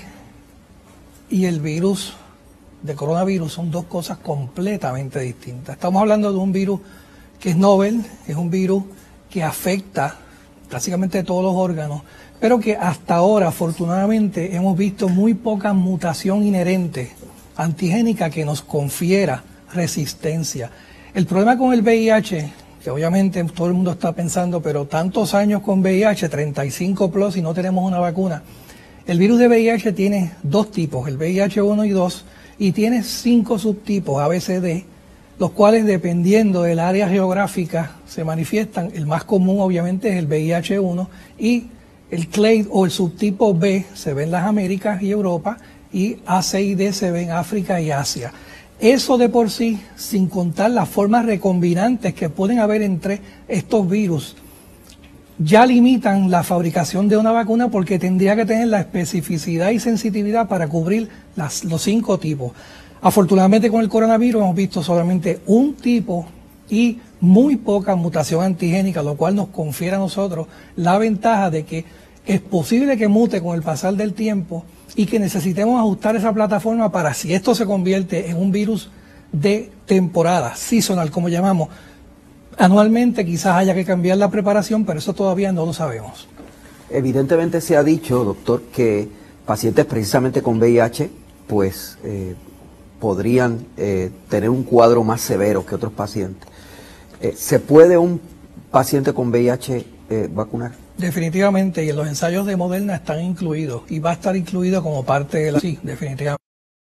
y el virus de coronavirus son dos cosas completamente distintas. Estamos hablando de un virus que es novel, es un virus que afecta prácticamente todos los órganos, pero que hasta ahora, afortunadamente, hemos visto muy poca mutación inherente antigénica que nos confiera resistencia. El problema con el V I H, que obviamente todo el mundo está pensando, pero tantos años con V I H, treinta y cinco plus y no tenemos una vacuna. El virus de V I H tiene dos tipos, el V I H uno y dos, y tiene cinco subtipos A B C D, los cuales dependiendo del área geográfica se manifiestan. El más común obviamente es el V I H uno y el clade o el subtipo B se ve en las Américas y Europa y A, C y D se ve en África y Asia. Eso de por sí, sin contar las formas recombinantes que pueden haber entre estos virus, ya limitan la fabricación de una vacuna porque tendría que tener la especificidad y sensitividad para cubrir las, los cinco tipos. Afortunadamente con el coronavirus hemos visto solamente un tipo y muy poca mutación antigénica, lo cual nos confiere a nosotros la ventaja de que es posible que mute con el pasar del tiempo y que necesitemos ajustar esa plataforma para, si esto se convierte en un virus de temporada, seasonal como llamamos, anualmente quizás haya que cambiar la preparación, pero eso todavía no lo sabemos. Evidentemente se ha dicho, doctor, que pacientes precisamente con V I H, pues eh, podrían eh, tener un cuadro más severo que otros pacientes. Eh, ¿Se puede un paciente con V I H eh, vacunar? Definitivamente, y en los ensayos de Moderna están incluidos, y va a estar incluido como parte de la... Sí, definitivamente.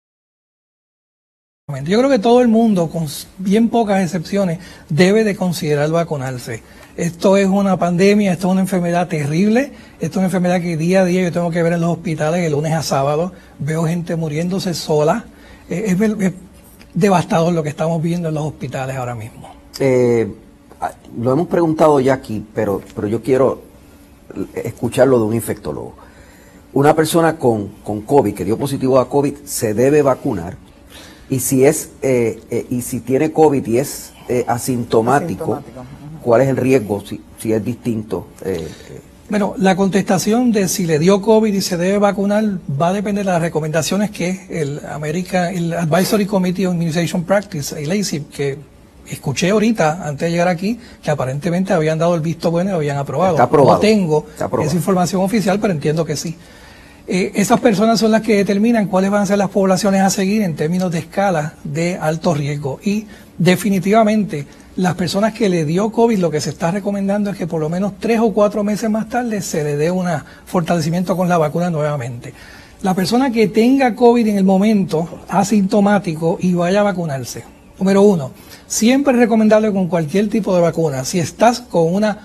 Yo creo que todo el mundo, con bien pocas excepciones, debe de considerar vacunarse. Esto es una pandemia, esto es una enfermedad terrible, esto es una enfermedad que día a día yo tengo que ver en los hospitales, de lunes a sábado, veo gente muriéndose sola. Es, es, es devastador lo que estamos viendo en los hospitales ahora mismo. Eh, lo hemos preguntado ya aquí, pero, pero yo quiero escucharlo de un infectólogo. Una persona con, con COVID, que dio positivo a COVID, ¿se debe vacunar? Y si es eh, eh, y si tiene COVID y es eh, asintomático, asintomático, ¿cuál es el riesgo si, si es distinto? Eh, eh. Bueno, la contestación de si le dio COVID y se debe vacunar va a depender de las recomendaciones que el American, el Advisory Committee on Immunization Practice, el A C I P, que escuché ahorita antes de llegar aquí, que aparentemente habían dado el visto bueno y lo habían aprobado. Está aprobado. No tengo Está aprobado. esa información oficial, pero entiendo que sí. Eh, esas personas son las que determinan cuáles van a ser las poblaciones a seguir en términos de escala de alto riesgo. Y definitivamente las personas que le dio COVID, lo que se está recomendando es que por lo menos tres o cuatro meses más tarde se le dé un fortalecimiento con la vacuna nuevamente. La persona que tenga COVID en el momento, asintomático, y vaya a vacunarse. Número uno, siempre es recomendable con cualquier tipo de vacuna. Si estás con una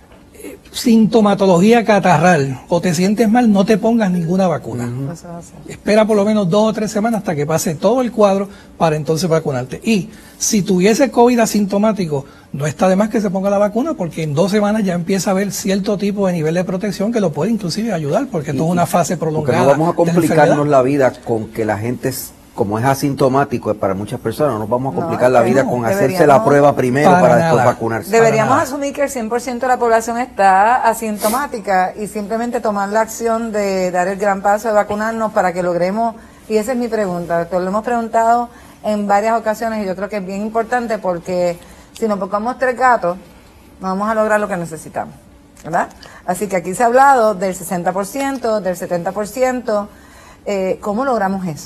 sintomatología catarral o te sientes mal, no te pongas ninguna vacuna. Uh-huh. Espera por lo menos dos o tres semanas hasta que pase todo el cuadro para entonces vacunarte. Y si tuviese COVID asintomático, no está de más que se ponga la vacuna, porque en dos semanas ya empieza a haber cierto tipo de nivel de protección que lo puede inclusive ayudar, porque esto es una fase prolongada. Porque no vamos a complicarnos la vida con que la gente es, como es asintomático para muchas personas, no nos vamos a complicar no, la vida no, con hacerse la prueba primero para, para después vacunarse. Deberíamos asumir que el cien por ciento de la población está asintomática y simplemente tomar la acción de dar el gran paso de vacunarnos para que logremos, y esa es mi pregunta, doctor, lo hemos preguntado en varias ocasiones y yo creo que es bien importante porque si nos pongamos tres gatos, no vamos a lograr lo que necesitamos, ¿verdad? Así que aquí se ha hablado del sesenta por ciento, del setenta por ciento, eh, ¿cómo logramos eso?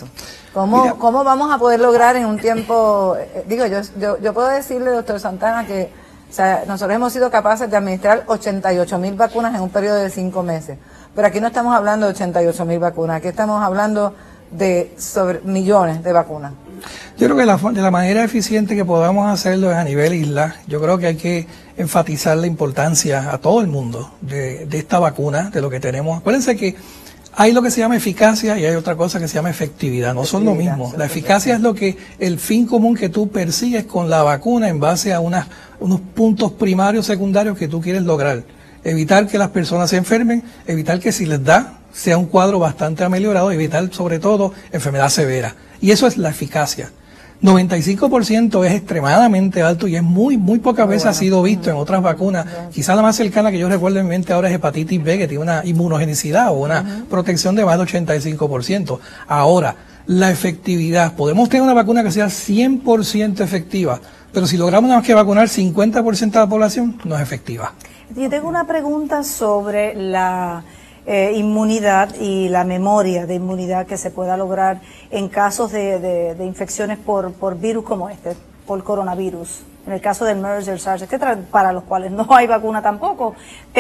¿Cómo, Mira, ¿Cómo vamos a poder lograr en un tiempo, eh, digo, yo, yo, yo puedo decirle, doctor Santana, que o sea, nosotros hemos sido capaces de administrar ochenta y ocho mil vacunas en un periodo de cinco meses, pero aquí no estamos hablando de ochenta y ocho mil vacunas, aquí estamos hablando de sobre millones de vacunas. Yo creo que la, de la manera eficiente que podamos hacerlo es a nivel isla. Yo creo que hay que enfatizar la importancia a todo el mundo de, de esta vacuna, de lo que tenemos. Acuérdense que hay lo que se llama eficacia y hay otra cosa que se llama efectividad. No son lo mismo. La eficacia es lo que el fin común que tú persigues con la vacuna en base a unas, unos puntos primarios, secundarios que tú quieres lograr. Evitar que las personas se enfermen, evitar que si les da sea un cuadro bastante ameliorado, evitar sobre todo enfermedad severa. Y eso es la eficacia. noventa y cinco por ciento es extremadamente alto y es muy, muy pocas veces ha sido visto en otras vacunas. Quizás la más cercana que yo recuerdo en mente ahora es hepatitis B, que tiene una inmunogenicidad o una uh-huh. protección de más de ochenta y cinco por ciento. Ahora, la efectividad. Podemos tener una vacuna que sea cien por ciento efectiva, pero si logramos nada más que vacunar cincuenta por ciento de la población, no es efectiva. Yo tengo una pregunta sobre la eh, inmunidad y la memoria de inmunidad que se pueda lograr en casos de, de, de infecciones por, por virus como este, por coronavirus. En el caso del MERS, del SARS, etcétera, para los cuales no hay vacuna tampoco.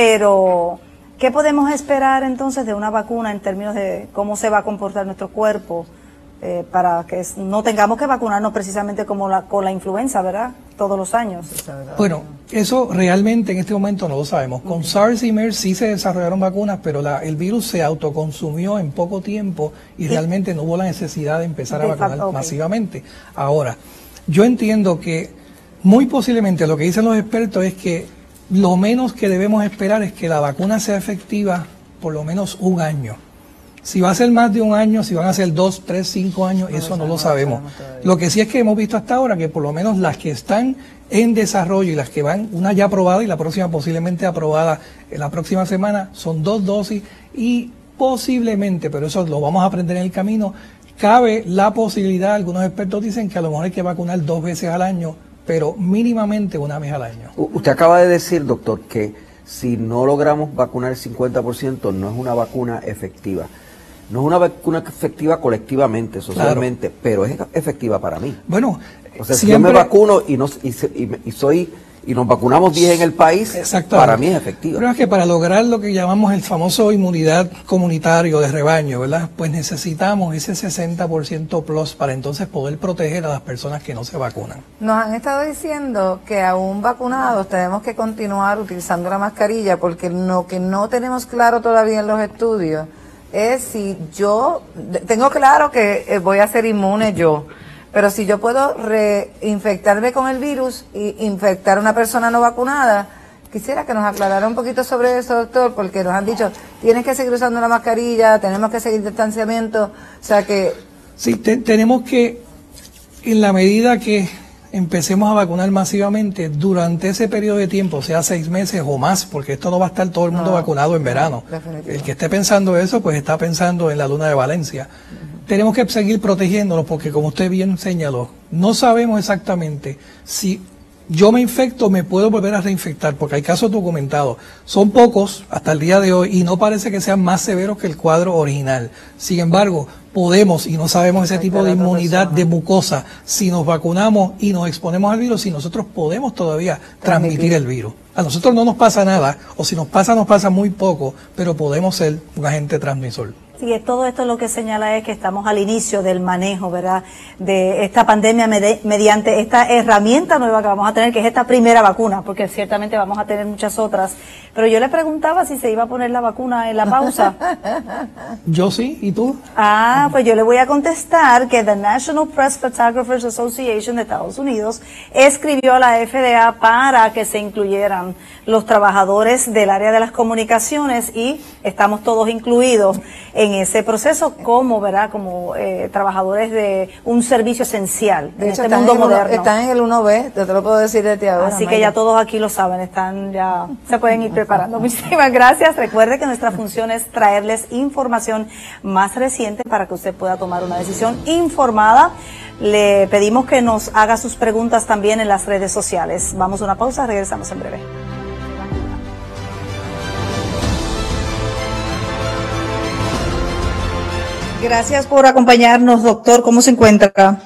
Pero, ¿qué podemos esperar entonces de una vacuna en términos de cómo se va a comportar nuestro cuerpo? Eh, para que no tengamos que vacunarnos precisamente como la, con la influenza, ¿verdad? Todos los años. Bueno, eso realmente en este momento no lo sabemos. Con SARS y MERS sí se desarrollaron vacunas, pero la, el virus se autoconsumió en poco tiempo y realmente no hubo la necesidad de empezar a vacunar okay. masivamente. Ahora, yo entiendo que muy posiblemente lo que dicen los expertos es que lo menos que debemos esperar es que la vacuna sea efectiva por lo menos un año. Si va a ser más de un año, si van a ser dos, tres, cinco años, no, eso no lo sabemos. Lo que sí es que hemos visto hasta ahora que por lo menos las que están en desarrollo y las que van, una ya aprobada y la próxima posiblemente aprobada en la próxima semana, son dos dosis y posiblemente, pero eso lo vamos a aprender en el camino, cabe la posibilidad, algunos expertos dicen que a lo mejor hay que vacunar dos veces al año, pero mínimamente una vez al año. Usted acaba de decir, doctor, que si no logramos vacunar el cincuenta por ciento no es una vacuna efectiva. No es una vacuna efectiva colectivamente, socialmente, claro. pero es efectiva para mí. Bueno, o sea, siempre... si yo me vacuno y, no, y, y, y soy y nos vacunamos diez en el país, para mí es efectiva. Pero es que para lograr lo que llamamos el famoso inmunidad comunitario de rebaño, ¿verdad? Pues necesitamos ese sesenta por ciento plus para entonces poder proteger a las personas que no se vacunan. Nos han estado diciendo que aún vacunados tenemos que continuar utilizando la mascarilla porque lo que no tenemos claro todavía en los estudios es si yo, tengo claro que voy a ser inmune yo, pero si yo puedo reinfectarme con el virus y infectar a una persona no vacunada, quisiera que nos aclarara un poquito sobre eso, doctor, porque nos han dicho, tienes que seguir usando la mascarilla, tenemos que seguir distanciamiento, o sea que... Sí, te, tenemos que, en la medida que empecemos a vacunar masivamente durante ese periodo de tiempo, sea seis meses o más, porque esto no va a estar todo el mundo no, vacunado en verano. El que esté pensando eso, pues está pensando en la luna de Valencia. Uh-huh. Tenemos que seguir protegiéndonos porque, como usted bien señaló, no sabemos exactamente si yo me infecto, me puedo volver a reinfectar, porque hay casos documentados. Son pocos hasta el día de hoy y no parece que sean más severos que el cuadro original. Sin embargo, podemos, y no sabemos ese tipo de inmunidad de mucosa, si nos vacunamos y nos exponemos al virus, si nosotros podemos todavía transmitir el virus. A nosotros no nos pasa nada, o si nos pasa, nos pasa muy poco, pero podemos ser un agente transmisor. Sí, todo esto lo que señala es que estamos al inicio del manejo, ¿verdad?, de esta pandemia med- mediante esta herramienta nueva que vamos a tener, que es esta primera vacuna, porque ciertamente vamos a tener muchas otras. Pero yo le preguntaba si se iba a poner la vacuna en la pausa. Yo sí, ¿y tú? Ah, pues yo le voy a contestar que the National Press Photographers Association de Estados Unidos escribió a la F D A para que se incluyeran los trabajadores del área de las comunicaciones y estamos todos incluidos en ese proceso como, ¿verdad?, como eh, trabajadores de un servicio esencial de, de hecho, este mundo moderno. Están en el uno B, te lo puedo decir desde ahora. Así que ya todos aquí lo saben, están ya, se pueden ir preparando. Muchísimas gracias. Recuerde que nuestra función es traerles información más reciente para que usted pueda tomar una decisión informada. Le pedimos que nos haga sus preguntas también en las redes sociales. Vamos a una pausa, regresamos en breve. Gracias por acompañarnos, doctor. ¿Cómo se encuentra acá?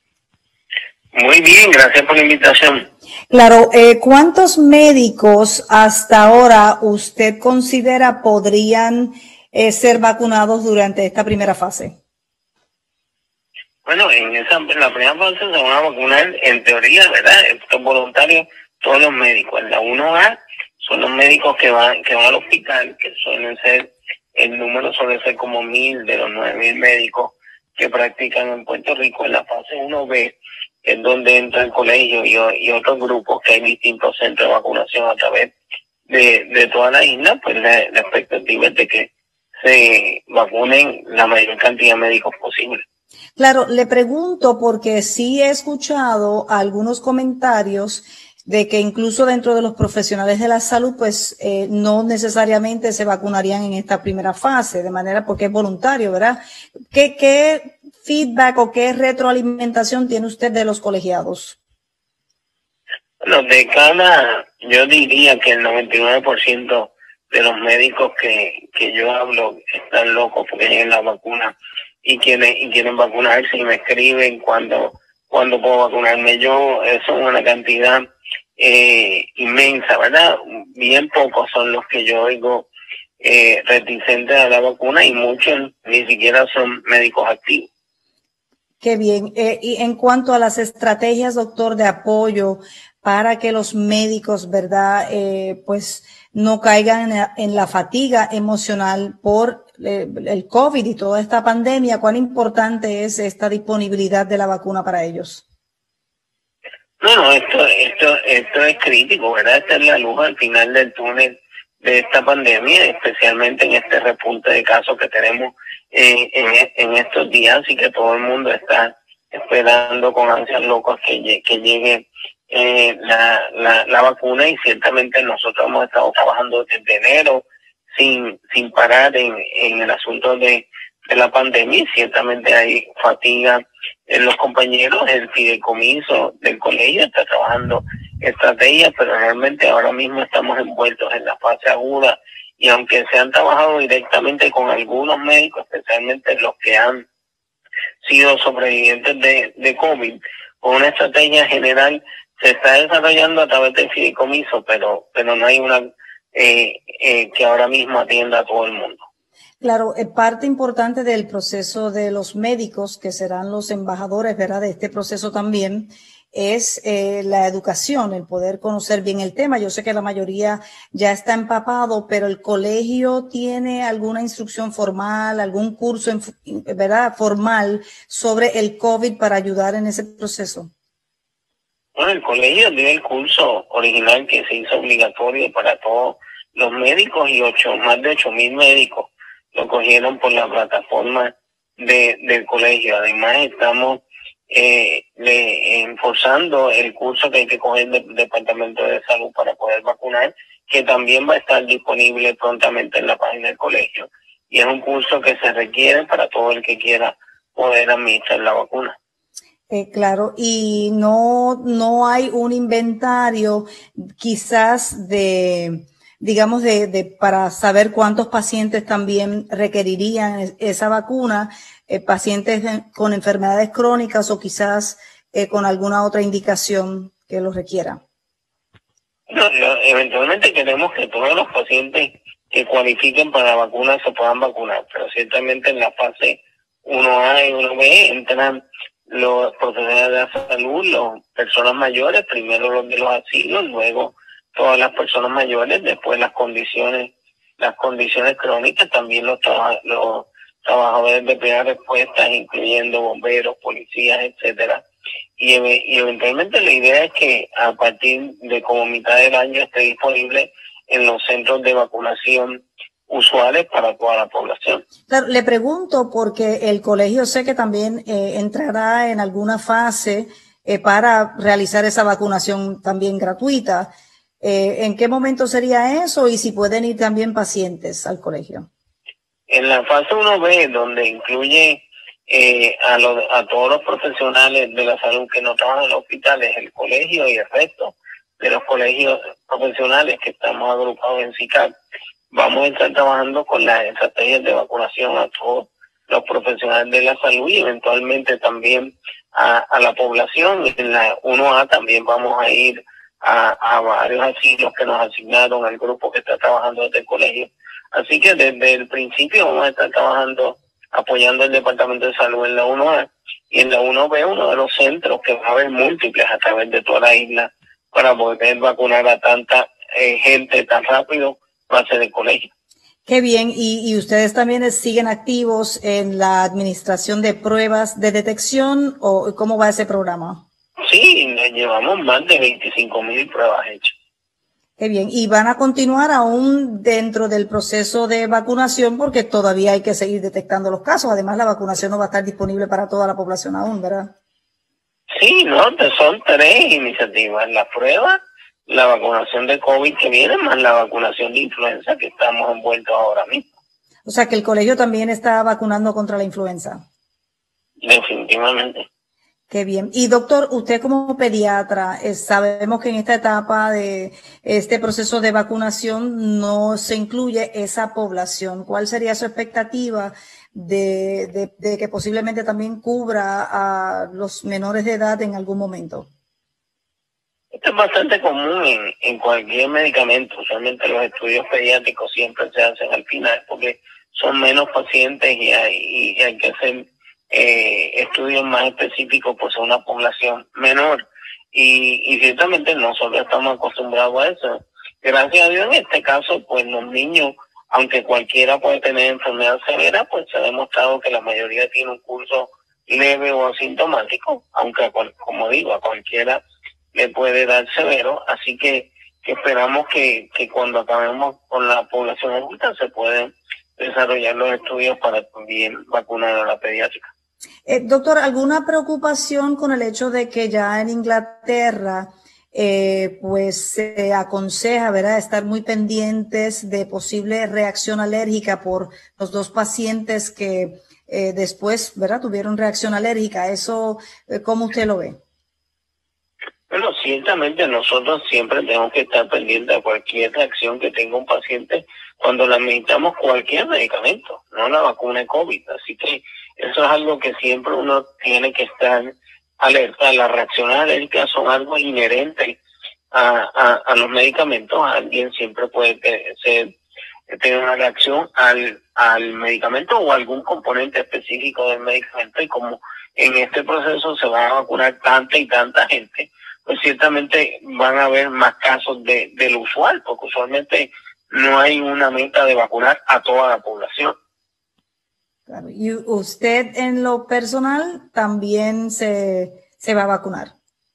Muy bien, gracias por la invitación. Claro, eh, ¿cuántos médicos hasta ahora usted considera podrían eh, ser vacunados durante esta primera fase? Bueno, en esa en la primera fase se van a vacunar, en teoría, ¿verdad? Estos voluntarios, todos los médicos. En la uno A son los médicos que van que van al hospital, que suelen ser, el número suele ser como mil de los nueve mil médicos que practican en Puerto Rico. En la fase uno B es donde entra el colegio y, y otros grupos, que hay distintos centros de vacunación a través de, de toda la isla. Pues la, la expectativa es de que se vacunen la mayor cantidad de médicos posible. Claro, le pregunto porque sí he escuchado algunos comentarios de que incluso dentro de los profesionales de la salud, pues eh, no necesariamente se vacunarían en esta primera fase, de manera porque es voluntario, ¿verdad? ¿Qué, qué feedback o qué retroalimentación tiene usted de los colegiados? Bueno, de cada, yo diría que el noventa y nueve por ciento de los médicos que, que yo hablo están locos porque lleguen la vacuna y quieren, y quieren vacunarse y me escriben cuando, cuando puedo vacunarme yo. Eso es una cantidad eh, inmensa, ¿verdad? Bien pocos son los que yo oigo eh, reticentes a la vacuna y muchos ni siquiera son médicos activos. Qué bien. Eh, y en cuanto a las estrategias, doctor, de apoyo para que los médicos, ¿verdad?, eh, pues no caigan en la, en la fatiga emocional por eh, el COVID y toda esta pandemia, ¿cuán importante es esta disponibilidad de la vacuna para ellos? No, no, esto, esto, esto es crítico, ¿verdad? Esta es la luz al final del túnel de esta pandemia, especialmente en este repunte de casos que tenemos eh, en, en estos días, y que todo el mundo está esperando con ansias locas que, que llegue eh, la, la, la vacuna. Y ciertamente nosotros hemos estado trabajando desde enero sin, sin parar en, en el asunto de, de la pandemia, y ciertamente hay fatiga en los compañeros. El fideicomiso del colegio está trabajando estrategias, pero realmente ahora mismo estamos envueltos en la fase aguda, y aunque se han trabajado directamente con algunos médicos, especialmente los que han sido sobrevivientes de, de COVID, con una estrategia general se está desarrollando a través del fideicomiso, pero pero no hay una eh, eh, que ahora mismo atienda a todo el mundo. Claro, eh, parte importante del proceso de los médicos, que serán los embajadores, ¿verdad?, de este proceso también, es eh, la educación, el poder conocer bien el tema. Yo sé que la mayoría ya está empapado, pero el colegio tiene alguna instrucción formal, algún curso, en, ¿verdad?, formal sobre el COVID para ayudar en ese proceso. Bueno, el colegio dio el curso original que se hizo obligatorio para todos los médicos, y ocho, más de ocho mil médicos lo cogieron por la plataforma de, del colegio. Además, estamos eh, le, enforzando el curso que hay que coger del Departamento de Salud para poder vacunar, que también va a estar disponible prontamente en la página del colegio. Y es un curso que se requiere para todo el que quiera poder administrar la vacuna. Eh, claro, y no, no hay un inventario quizás de, digamos, de, de para saber cuántos pacientes también requerirían esa vacuna, eh, pacientes de, con enfermedades crónicas o quizás eh, con alguna otra indicación que los requiera. No, no, eventualmente queremos que todos los pacientes que cualifiquen para la vacuna se puedan vacunar, pero ciertamente en la fase uno A y uno B entran los profesionales de la salud, las personas mayores, primero los de los asilos, luego todas las personas mayores, después las condiciones, las condiciones crónicas, también los, traba, los trabajadores de primeras respuestas, incluyendo bomberos, policías, etcétera. Y, y eventualmente la idea es que a partir de como mitad del año esté disponible en los centros de vacunación usuales para toda la población. Claro, le pregunto porque el colegio sé que también eh, entrará en alguna fase eh, para realizar esa vacunación también gratuita. Eh, ¿En qué momento sería eso y si pueden ir también pacientes al colegio? En la fase uno B, donde incluye eh, a, los, a todos los profesionales de la salud que no trabajan en los hospitales, el colegio y el resto de los colegios profesionales que estamos agrupados en C I C A P, vamos a estar trabajando con las estrategias de vacunación a todos los profesionales de la salud y eventualmente también a, a la población. En la uno A también vamos a ir a, a varios asilos que nos asignaron al grupo que está trabajando desde el colegio. Así que desde el principio vamos a estar trabajando, apoyando el Departamento de Salud en la uno A y en la uno B, uno de los centros que va a haber múltiples a través de toda la isla para poder vacunar a tanta eh, gente tan rápido, va a ser el colegio. Qué bien, y, y ustedes también siguen activos en la administración de pruebas de detección, o ¿cómo va ese programa? Sí, llevamos más de veinticinco mil pruebas hechas. Qué bien, y van a continuar aún dentro del proceso de vacunación porque todavía hay que seguir detectando los casos. Además, la vacunación no va a estar disponible para toda la población aún, ¿verdad? Sí, no, son tres iniciativas: la prueba, la vacunación de COVID que viene, más la vacunación de influenza que estamos envueltos ahora mismo. O sea que el colegio también está vacunando contra la influenza. Definitivamente. Qué bien. Y doctor, usted como pediatra, eh, sabemos que en esta etapa de este proceso de vacunación no se incluye esa población. ¿Cuál sería su expectativa de, de, de que posiblemente también cubra a los menores de edad en algún momento? Esto es bastante común en, en cualquier medicamento. Usualmente los estudios pediátricos siempre se hacen al final porque son menos pacientes y hay, y hay que hacer eh, estudios más específicos pues a una población menor. Y, y ciertamente nosotros estamos acostumbrados a eso. Gracias a Dios en este caso pues los niños, aunque cualquiera puede tener enfermedad severa, pues se ha demostrado que la mayoría tiene un curso leve o asintomático, aunque a cual, como digo, a cualquiera le puede dar severo, así que, que esperamos que, que cuando acabemos con la población adulta se pueden desarrollar los estudios para también vacunar a la pediátrica. Eh, doctor, ¿alguna preocupación con el hecho de que ya en Inglaterra eh, pues se aconseja, ¿verdad?, estar muy pendientes de posible reacción alérgica por los dos pacientes que eh, después, ¿verdad?, tuvieron reacción alérgica? ¿Eso eh, cómo usted lo ve? Bueno, ciertamente nosotros siempre tenemos que estar pendientes de cualquier reacción que tenga un paciente cuando le administramos cualquier medicamento, no la vacuna de COVID. Así que eso es algo que siempre uno tiene que estar alerta. Las reacciones alérgicas son algo inherente a, a, a los medicamentos. Alguien siempre puede ser, tener una reacción al, al medicamento o algún componente específico del medicamento, y como en este proceso se va a vacunar tanta y tanta gente, pues ciertamente van a haber más casos de, del usual, porque usualmente no hay una meta de vacunar a toda la población. Claro. ¿Y usted en lo personal también se, se va a vacunar?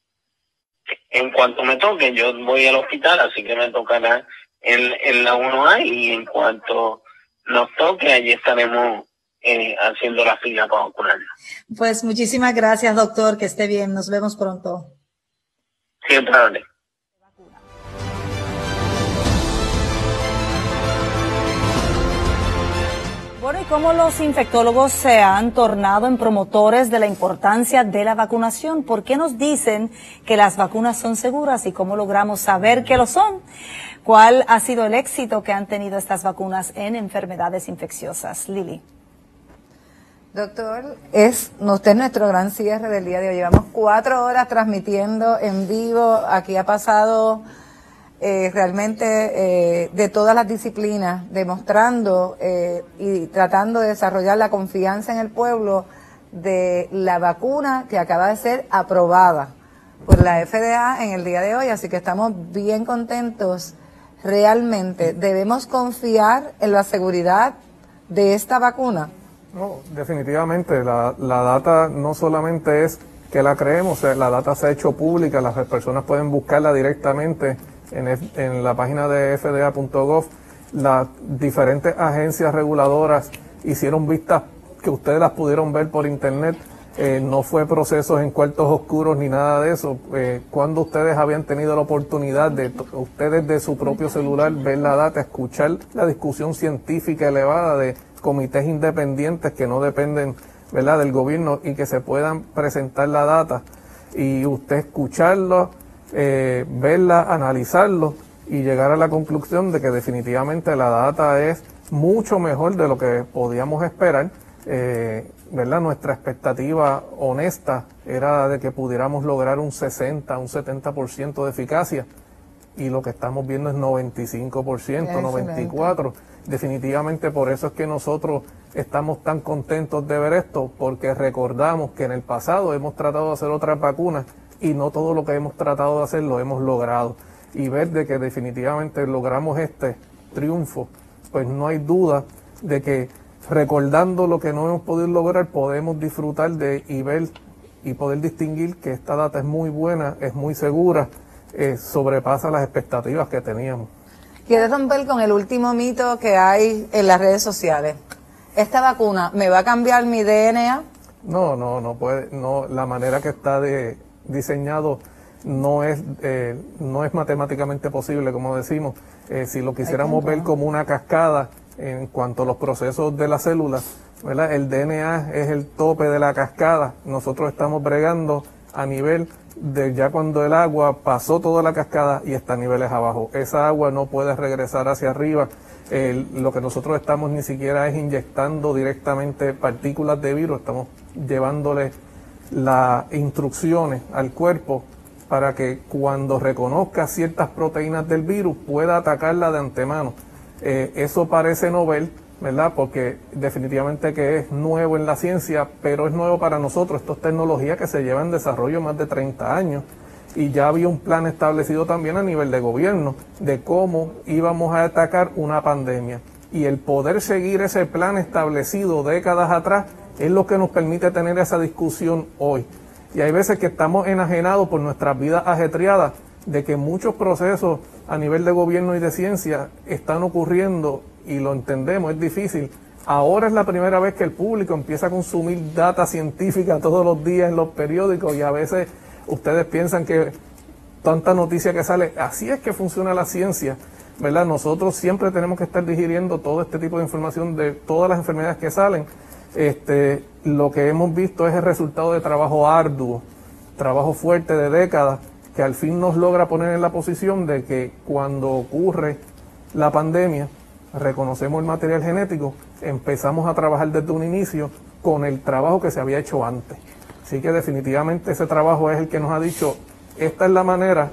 En cuanto me toque, yo voy al hospital, así que me tocará en, en la uno A, y en cuanto nos toque, allí estaremos eh, haciendo la fila para vacunarnos. Pues muchísimas gracias, doctor, que esté bien, nos vemos pronto. Siempre vale. Bueno, ¿y cómo los infectólogos se han tornado en promotores de la importancia de la vacunación? ¿Por qué nos dicen que las vacunas son seguras y cómo logramos saber que lo son? ¿Cuál ha sido el éxito que han tenido estas vacunas en enfermedades infecciosas? Lili. Doctor, es usted es nuestro gran cierre del día de hoy. Llevamos cuatro horas transmitiendo en vivo. Aquí ha pasado eh, realmente eh, de todas las disciplinas, demostrando eh, y tratando de desarrollar la confianza en el pueblo de la vacuna que acaba de ser aprobada por la F D A en el día de hoy. Así que estamos bien contentos. Realmente debemos confiar en la seguridad de esta vacuna. No, definitivamente, la, la data no solamente es que la creemos, la data se ha hecho pública, las personas pueden buscarla directamente en, en la página de F D A punto gov. Las diferentes agencias reguladoras hicieron vistas que ustedes las pudieron ver por internet, eh, no fue procesos en cuartos oscuros ni nada de eso. Eh, cuando ustedes habían tenido la oportunidad de, ustedes de su propio celular, ver la data, escuchar la discusión científica elevada de comités independientes que no dependen, ¿verdad?, del gobierno, y que se puedan presentar la data y usted escucharlo, eh, verla, analizarlo y llegar a la conclusión de que definitivamente la data es mucho mejor de lo que podíamos esperar. Eh, ¿verdad? Nuestra expectativa honesta era de que pudiéramos lograr un sesenta, un setenta por ciento de eficacia, y lo que estamos viendo es noventa y cinco por ciento, noventa y cuatro por ciento. Definitivamente por eso es que nosotros estamos tan contentos de ver esto, porque recordamos que en el pasado hemos tratado de hacer otras vacunas y no todo lo que hemos tratado de hacer lo hemos logrado. Y ver de que definitivamente logramos este triunfo, pues no hay duda de que recordando lo que no hemos podido lograr, podemos disfrutar de y ver y poder distinguir que esta data es muy buena, es muy segura, eh, sobrepasa las expectativas que teníamos. Quiero romper con el último mito que hay en las redes sociales. ¿Esta vacuna me va a cambiar mi D N A? No, no, no puede, no, la manera que está de, diseñado no es, eh, no es matemáticamente posible, como decimos. Eh, si lo quisiéramos ver como una cascada en cuanto a los procesos de las células, ¿verdad? El D N A es el tope de la cascada. Nosotros estamos bregando a nivel de ya cuando el agua pasó toda la cascada y está a niveles abajo. Esa agua no puede regresar hacia arriba. El, lo que nosotros estamos ni siquiera es inyectando directamente partículas de virus, estamos llevándole las instrucciones al cuerpo para que cuando reconozca ciertas proteínas del virus pueda atacarla de antemano. Eh, eso parece novel, ¿verdad? Porque definitivamente que es nuevo en la ciencia, pero es nuevo para nosotros. Esto es tecnología que se lleva en desarrollo más de treinta años y ya había un plan establecido también a nivel de gobierno de cómo íbamos a atacar una pandemia. Y el poder seguir ese plan establecido décadas atrás es lo que nos permite tener esa discusión hoy. Y hay veces que estamos enajenados por nuestras vidas ajetreadas de que muchos procesos a nivel de gobierno y de ciencia están ocurriendo y lo entendemos, es difícil. Ahora es la primera vez que el público empieza a consumir data científica todos los días en los periódicos y a veces ustedes piensan que tanta noticia que sale, así es que funciona la ciencia, ¿verdad? Nosotros siempre tenemos que estar digiriendo todo este tipo de información de todas las enfermedades que salen. Este, lo que hemos visto es el resultado de trabajo arduo, trabajo fuerte de décadas, que al fin nos logra poner en la posición de que cuando ocurre la pandemia, reconocemos el material genético, empezamos a trabajar desde un inicio con el trabajo que se había hecho antes. Así que definitivamente ese trabajo es el que nos ha dicho, esta es la manera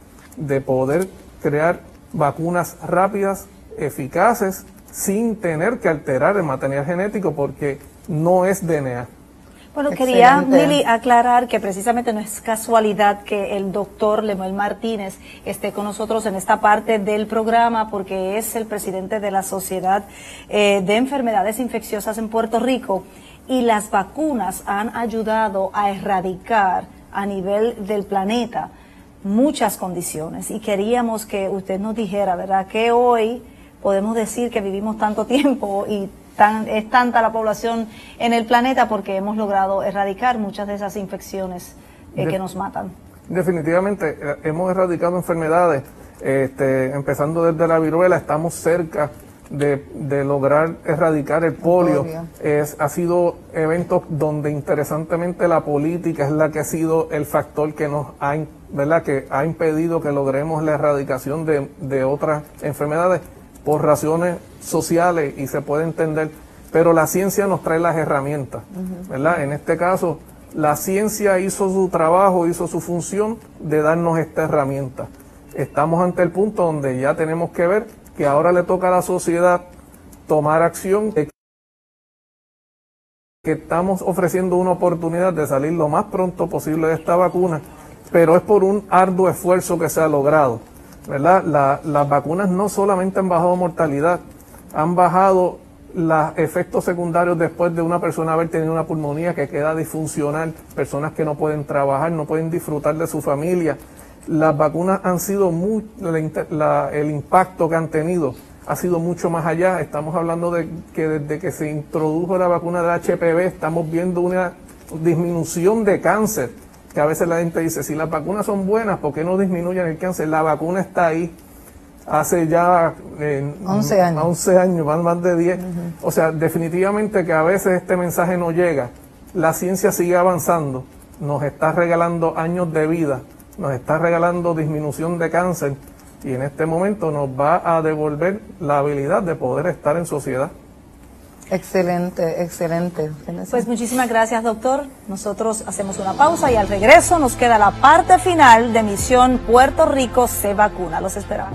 de poder crear vacunas rápidas, eficaces, sin tener que alterar el material genético porque no es D N A. Bueno, quería, Mili, aclarar que precisamente no es casualidad que el doctor Lemuel Martínez esté con nosotros en esta parte del programa, porque es el presidente de la Sociedad eh, de Enfermedades Infecciosas en Puerto Rico, y las vacunas han ayudado a erradicar a nivel del planeta muchas condiciones, y queríamos que usted nos dijera, ¿verdad?, que hoy podemos decir que vivimos tanto tiempo y Tan, es tanta la población en el planeta porque hemos logrado erradicar muchas de esas infecciones eh, de, que nos matan. Definitivamente, eh, hemos erradicado enfermedades, este, empezando desde la viruela, estamos cerca de, de lograr erradicar el polio. polio. Es, ha sido eventos donde interesantemente la política es la que ha sido el factor que nos ha, ¿verdad?, que ha impedido que logremos la erradicación de, de otras enfermedades por razones sociales, y se puede entender, pero la ciencia nos trae las herramientas, ¿verdad? En este caso, la ciencia hizo su trabajo, hizo su función de darnos esta herramienta. Estamos ante el punto donde ya tenemos que ver que ahora le toca a la sociedad tomar acción, que estamos ofreciendo una oportunidad de salir lo más pronto posible de esta vacuna, pero es por un arduo esfuerzo que se ha logrado, ¿verdad? La, las vacunas no solamente han bajado mortalidad, han bajado los efectos secundarios después de una persona haber tenido una pulmonía que queda disfuncional, personas que no pueden trabajar, no pueden disfrutar de su familia. Las vacunas han sido muy, la, la, el impacto que han tenido ha sido mucho más allá. Estamos hablando de que desde que se introdujo la vacuna de H P V estamos viendo una disminución de cáncer, que a veces la gente dice, si las vacunas son buenas, ¿por qué no disminuyen el cáncer? La vacuna está ahí hace ya eh, once años, once años, van más de diez. Uh-huh. O sea, definitivamente que a veces este mensaje no llega. La ciencia sigue avanzando, nos está regalando años de vida, nos está regalando disminución de cáncer, y en este momento nos va a devolver la habilidad de poder estar en sociedad. Excelente, excelente. Pues muchísimas gracias, doctor. Nosotros hacemos una pausa y al regreso nos queda la parte final de Misión Puerto Rico se vacuna. Los esperamos.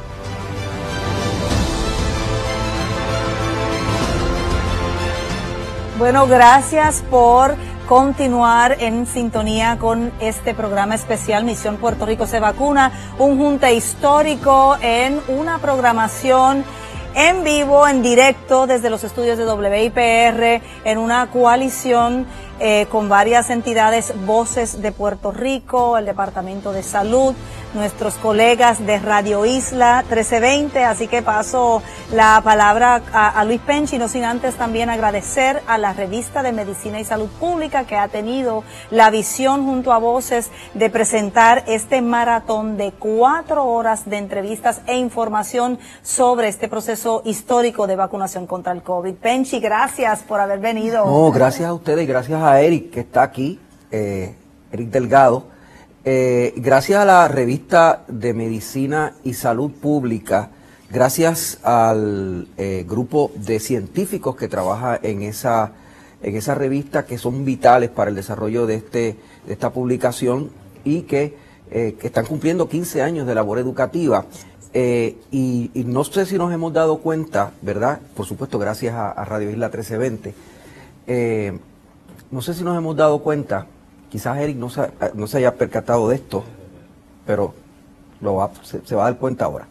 Bueno, gracias por continuar en sintonía con este programa especial Misión Puerto Rico se vacuna, un junte histórico en una programación en vivo, en directo, desde los estudios de W I P R, en una coalición eh, con varias entidades, Voces de Puerto Rico, el Departamento de Salud, nuestros colegas de Radio Isla trece veinte, así que paso la palabra a, a Luis Penchi, no sin antes también agradecer a la revista de Medicina y Salud Pública que ha tenido la visión junto a Voces de presentar este maratón de cuatro horas de entrevistas e información sobre este proceso histórico de vacunación contra el COVID. Penchi, gracias por haber venido. No, gracias a ustedes y gracias a Eric que está aquí, eh, Eric Delgado. Eh, gracias a la revista de Medicina y Salud Pública, gracias al eh, grupo de científicos que trabaja en esa, en esa revista, que son vitales para el desarrollo de, este, de esta publicación y que, eh, que están cumpliendo quince años de labor educativa. Eh, y, y no sé si nos hemos dado cuenta, ¿verdad? Por supuesto, gracias a, a Radio Isla trece veinte. Eh, no sé si nos hemos dado cuenta. Quizás Eric no se, no se haya percatado de esto, pero lo va, se, se va a dar cuenta ahora.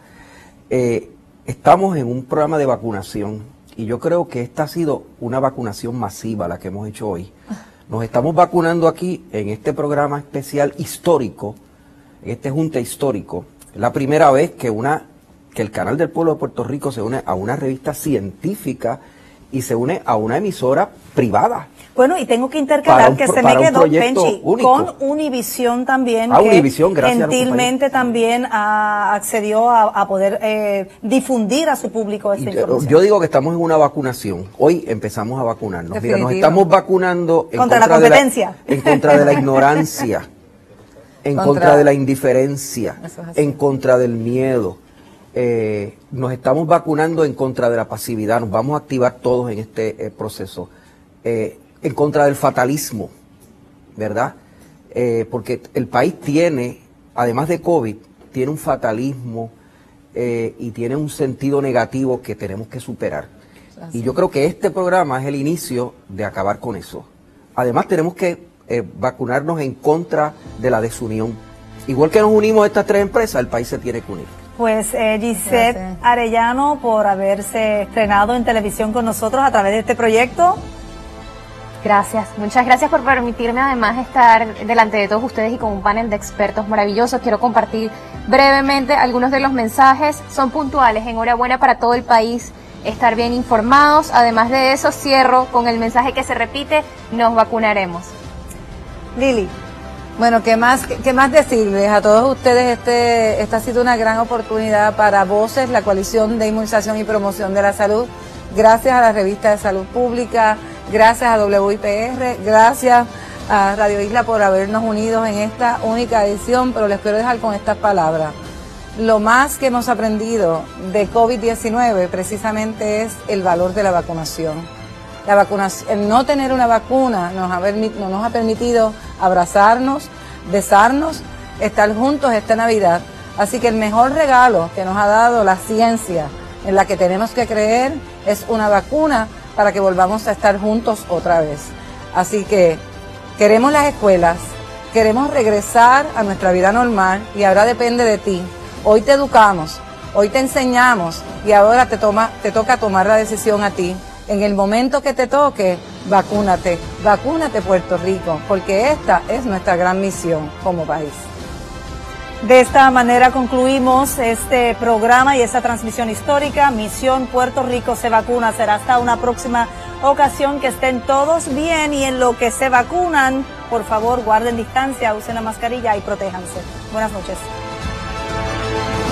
Eh, estamos en un programa de vacunación y yo creo que esta ha sido una vacunación masiva la que hemos hecho hoy. Nos estamos vacunando aquí en este programa especial histórico, en este junte histórico. Es la primera vez que, una, que el Canal del Pueblo de Puerto Rico se une a una revista científica y se une a una emisora privada. Bueno, y tengo que intercalar un, que se me quedó, Penchi, único. con Univisión también, ah, que Univisión, gentilmente también a, accedió a, a poder eh, difundir a su público esta información. Yo digo que estamos en una vacunación. Hoy empezamos a vacunarnos. Mira, nos estamos vacunando en contra, contra la competencia. De la, en contra de la ignorancia, en contra, contra de la indiferencia, en contra del miedo. Eh, nos estamos vacunando en contra de la pasividad. Nos vamos a activar todos en este eh, proceso. Eh, en contra del fatalismo, ¿verdad? Eh, porque el país tiene, además de COVID, tiene un fatalismo eh, y tiene un sentido negativo que tenemos que superar. Así. Y yo creo que este programa es el inicio de acabar con eso. Además tenemos que eh, vacunarnos en contra de la desunión. Igual que nos unimos a estas tres empresas, el país se tiene que unir. Pues eh, Gisette Gracias. Arellano, por haberse estrenado en televisión con nosotros a través de este proyecto. Gracias, muchas gracias por permitirme además estar delante de todos ustedes y con un panel de expertos maravillosos. Quiero compartir brevemente algunos de los mensajes, son puntuales, enhorabuena para todo el país, estar bien informados. Además de eso, cierro con el mensaje que se repite, nos vacunaremos. Lili. Bueno, ¿qué más, qué, qué más decirles a todos ustedes? Este, esta ha sido una gran oportunidad para Voces, la Coalición de Inmunización y Promoción de la Salud. Gracias a la Revista de Salud Pública, gracias a W I P R, gracias a Radio Isla por habernos unidos en esta única edición, pero les quiero dejar con estas palabras. Lo más que hemos aprendido de COVID diecinueve precisamente es el valor de la vacunación. La vacunación, el no tener una vacuna nos ha, no nos ha permitido abrazarnos, besarnos, estar juntos esta Navidad. Así que el mejor regalo que nos ha dado la ciencia, en la que tenemos que creer, es una vacuna para que volvamos a estar juntos otra vez. Así que queremos las escuelas, queremos regresar a nuestra vida normal y ahora depende de ti. Hoy te educamos, hoy te enseñamos y ahora te, toma, te toca tomar la decisión a ti. En el momento que te toque, vacúnate, vacúnate Puerto Rico, porque esta es nuestra gran misión como país. De esta manera concluimos este programa y esta transmisión histórica. Misión Puerto Rico se vacuna. Será hasta una próxima ocasión. Que estén todos bien y en lo que se vacunan, por favor, guarden distancia, usen la mascarilla y protéjanse. Buenas noches.